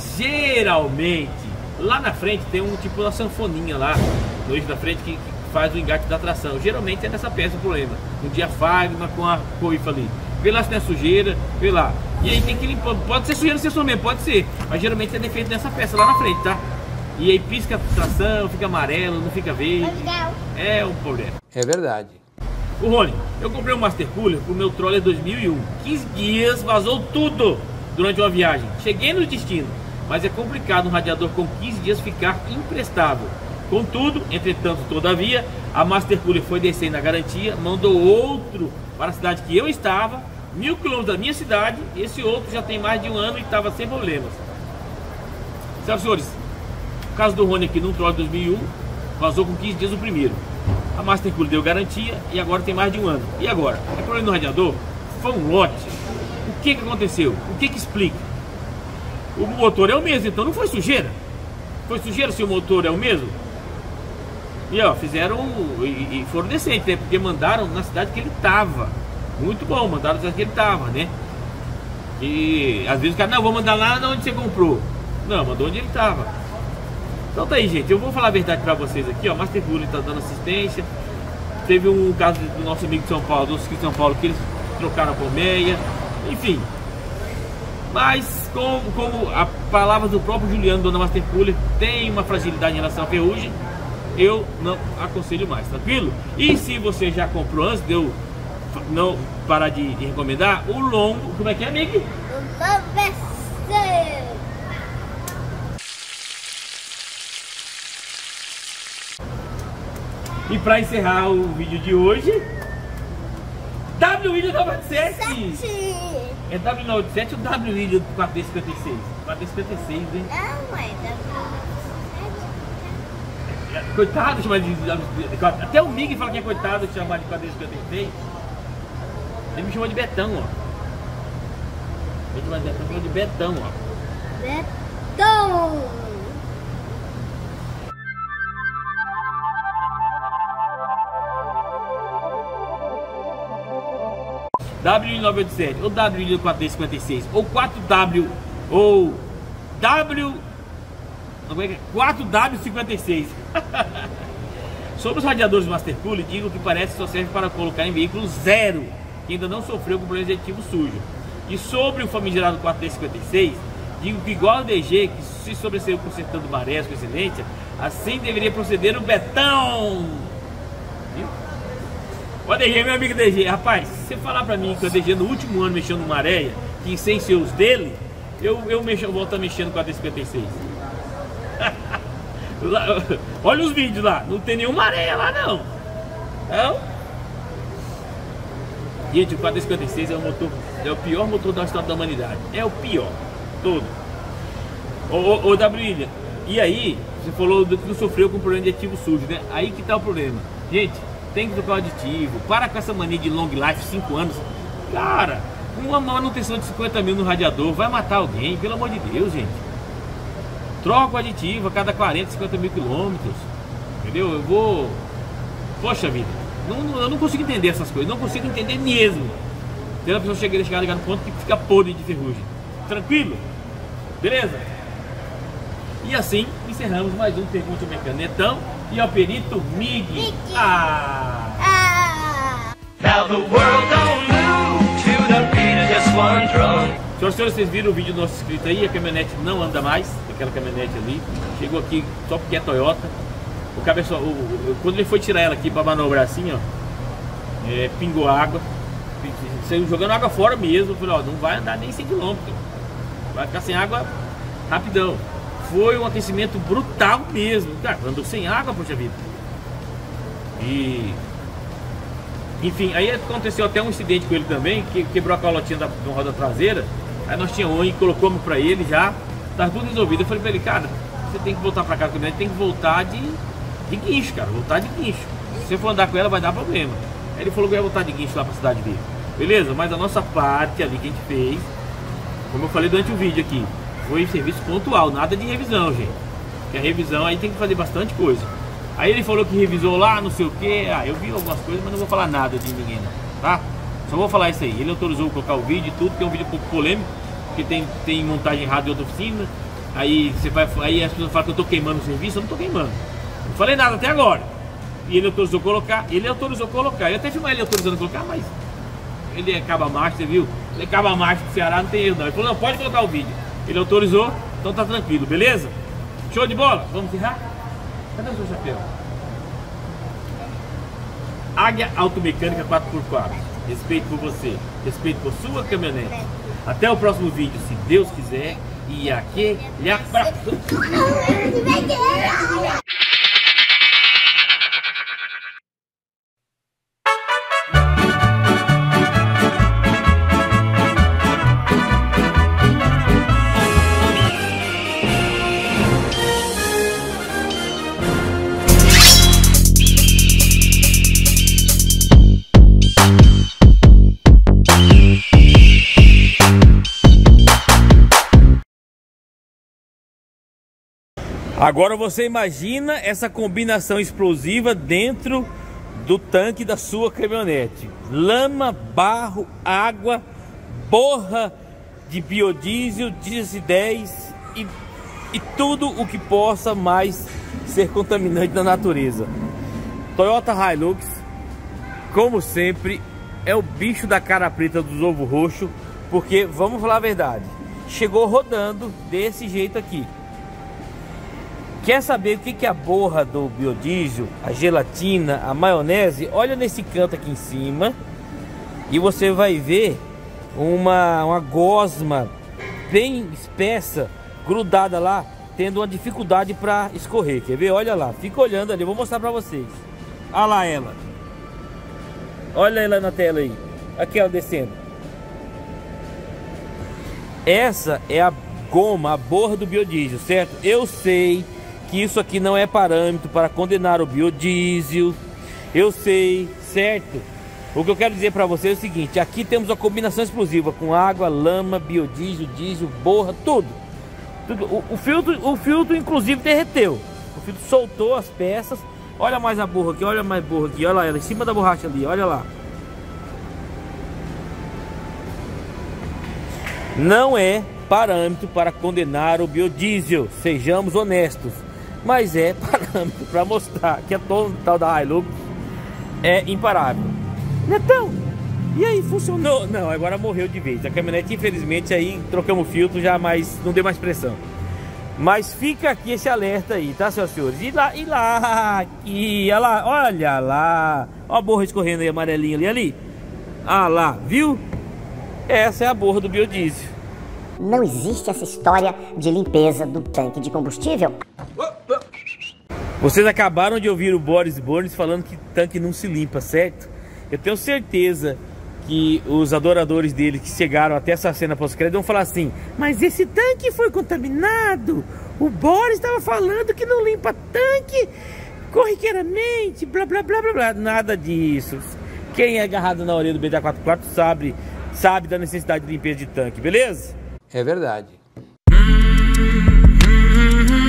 lá na frente tem um tipo uma sanfoninha lá, no eixo da frente, que faz o engate da tração. Geralmente é nessa peça o problema. Um diafragma com a coifa ali. Vê lá se não é sujeira, vê lá. E aí tem que limpar. Pode ser sujeira no sensor mesmo, pode ser. Mas geralmente é defeito nessa peça lá na frente, tá? E aí pisca a tração, fica amarelo, não fica verde. É um problema. É verdade. O Rony, eu comprei um Master Cooler pro meu Troller 2001. 15 dias, vazou tudo durante uma viagem. Cheguei no destino, mas é complicado um radiador com 15 dias ficar imprestável. Contudo, entretanto, todavia, a Master Cooler foi descendo na garantia, mandou outro para a cidade que eu estava, 1000 km da minha cidade. Esse outro já tem mais de um ano e estava sem problemas. Senhoras e senhores, o caso do Rony aqui no Troller 2001, vazou com 15 dias o primeiro. A Master Cooler deu garantia e agora tem mais de um ano. E agora? É problema no radiador? Foi um lote. O que aconteceu? O que explica? O motor é o mesmo, então não foi sujeira? Foi sujeira se o motor é o mesmo? E ó, fizeram e foram decentes, né? Porque mandaram na cidade que ele tava. Muito bom, mandaram na cidade que ele tava, né? E às vezes o cara, não, vou mandar lá onde você comprou. Não, mandou onde ele tava. Então tá aí, gente, eu vou falar a verdade pra vocês aqui, ó. Master Cooler tá dando assistência. Teve um caso do nosso amigo de São Paulo, do de São Paulo, que eles trocaram a colmeia. Enfim. Mas como a palavra do próprio Juliano, dona Master Cooler, tem uma fragilidade em relação à ferrugem, eu não aconselho mais, tranquilo? E se você já comprou antes de eu não parar de recomendar, o longo, como é que é, amigo? E para encerrar o vídeo de hoje, W97! É W97 ou W do 4D56? 4D56, hein? Não, é W97. Coitado de chamar de até o Mig fala que é coitado de chamar de 4D56. Ele me chamou de Betão, ó. Ele me chamou de Betão, ó. Betão! W987 ou W4D56 ou 4W ou W 4W56. Sobre os radiadores Master Cooler, digo que parece que só serve para colocar em veículo zero, que ainda não sofreu com problemas de aditivo sujo. E sobre o famigerado 4D56, digo que igual ao DG, que se sobressaiu consertando marés com excelência, assim deveria proceder o Betão. Viu? O DG, meu amigo DG, rapaz, se você falar pra mim que o DG no último ano mexeu no maré, que sem ser os dele, eu volto a mexendo com a D56. Olha os vídeos lá, não tem nenhuma areia lá não. Não? Gente, o 4D56 é o motor, é o pior motor da história da humanidade. É o pior, todo. Ô W, e aí, você falou que não sofreu com problema de aditivo sujo, né? Aí que tá o problema. Gente, tem que trocar o aditivo. Para com essa mania de long life, 5 anos. Cara, uma manutenção de 50 mil no radiador vai matar alguém, pelo amor de Deus, gente. troca o aditivo a cada 40, 50 mil quilômetros. Entendeu? Eu vou... Poxa vida, eu não consigo entender essas coisas, não consigo entender mesmo. Tem uma pessoa chegar no ponto que fica podre de ferrugem. Tranquilo? Beleza? E assim encerramos mais um Pergunte ao Mecanetão e ao perito Mig. Now the world don't move to the beat of just one drum. Senhoras e senhores, vocês viram o vídeo do nosso inscrito aí? A caminhonete não anda mais, aquela caminhonete ali. Chegou aqui só porque é Toyota. O cabeçote, quando ele foi tirar ela aqui para manobrar assim, ó, pingou água. Saiu jogando água fora mesmo. Eu falei, ó, não vai andar nem 100 km. Vai ficar sem água rapidão. Foi um aquecimento brutal mesmo. Cara, andou sem água, poxa vida. E... enfim, aí aconteceu até um incidente com ele também, que quebrou a calotinha da roda traseira. Aí nós tínhamos um e colocamos pra ele já, tava tudo resolvido. Eu falei pra ele, cara, você tem que voltar pra casa com ele, tem que voltar de guincho, cara, voltar de guincho. Se você for andar com ela vai dar problema. Aí ele falou que ia voltar de guincho lá pra cidade dele. Beleza? Mas a nossa parte ali que a gente fez, como eu falei durante o vídeo aqui, foi serviço pontual, nada de revisão, gente. Porque a revisão aí tem que fazer bastante coisa. Aí ele falou que revisou lá, não sei o que. Eu vi algumas coisas, mas não vou falar nada de ninguém não, tá? Só vou falar isso aí. Ele autorizou colocar o vídeo e tudo, que é um vídeo um pouco polêmico, porque tem montagem errada em outra oficina. Aí as pessoas falam que eu tô queimando o serviço, eu não tô queimando. Não falei nada até agora. E ele autorizou colocar, Eu até filmei ele autorizando colocar, mas ele acaba macho, você viu? Ele acaba macho do Ceará, não tem erro não. Ele falou, não, pode colocar o vídeo. Ele autorizou, então tá tranquilo, beleza? Show de bola? Vamos encerrar? Cadê o seu chapéu? Águia Automecânica 4x4. Respeito por você, respeito por sua caminhonete. Até o próximo vídeo, se Deus quiser. E aquele abraço. Agora você imagina essa combinação explosiva dentro do tanque da sua caminhonete. Lama, barro, água, borra de biodiesel, diesel 10 e tudo o que possa mais ser contaminante da natureza. Toyota Hilux, como sempre, é o bicho da cara preta dos ovos roxos, porque, vamos falar a verdade, chegou rodando desse jeito aqui. Quer saber o que é a borra do biodiesel, a gelatina, a maionese? Olha nesse canto aqui em cima e você vai ver uma gosma bem espessa, grudada lá, tendo uma dificuldade para escorrer. Quer ver? Olha lá, fica olhando ali, eu vou mostrar para vocês. Olha lá ela. Olha ela na tela aí. Aqui ela descendo. Essa é a goma, a borra do biodiesel, certo? Eu sei que isso aqui não é parâmetro para condenar o biodiesel. Eu sei, certo? O que eu quero dizer para você é o seguinte: aqui temos uma combinação explosiva com água, lama, biodiesel, diesel, borra, tudo. O filtro inclusive derreteu. O filtro soltou as peças. Olha mais a borra aqui, olha mais borra aqui, olha ela em cima da borracha ali, olha lá. Não é parâmetro para condenar o biodiesel, sejamos honestos. Mas é parâmetro para mostrar que a tal da Hilux é imparável. Netão, e aí, funcionou? Não, agora morreu de vez. A caminhonete, infelizmente, aí trocamos o filtro, já mais não deu mais pressão. Mas fica aqui esse alerta aí, tá, senhoras e senhores? E lá, aqui, olha lá. Olha a borra escorrendo aí, amarelinha ali. Ah lá, viu? Essa é a borra do biodiesel. Não existe essa história de limpeza do tanque de combustível. Vocês acabaram de ouvir o Boris Burns falando que tanque não se limpa, certo? Eu tenho certeza que os adoradores dele que chegaram até essa cena pós-crédito vão falar assim: mas esse tanque foi contaminado. O Boris estava falando que não limpa tanque corriqueiramente, blá blá blá blá blá. Nada disso. Quem é agarrado na orelha do BTA44 sabe da necessidade de limpeza de tanque, beleza? É verdade.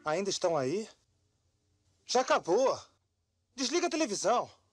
Ainda estão aí? Já acabou. Desliga a televisão.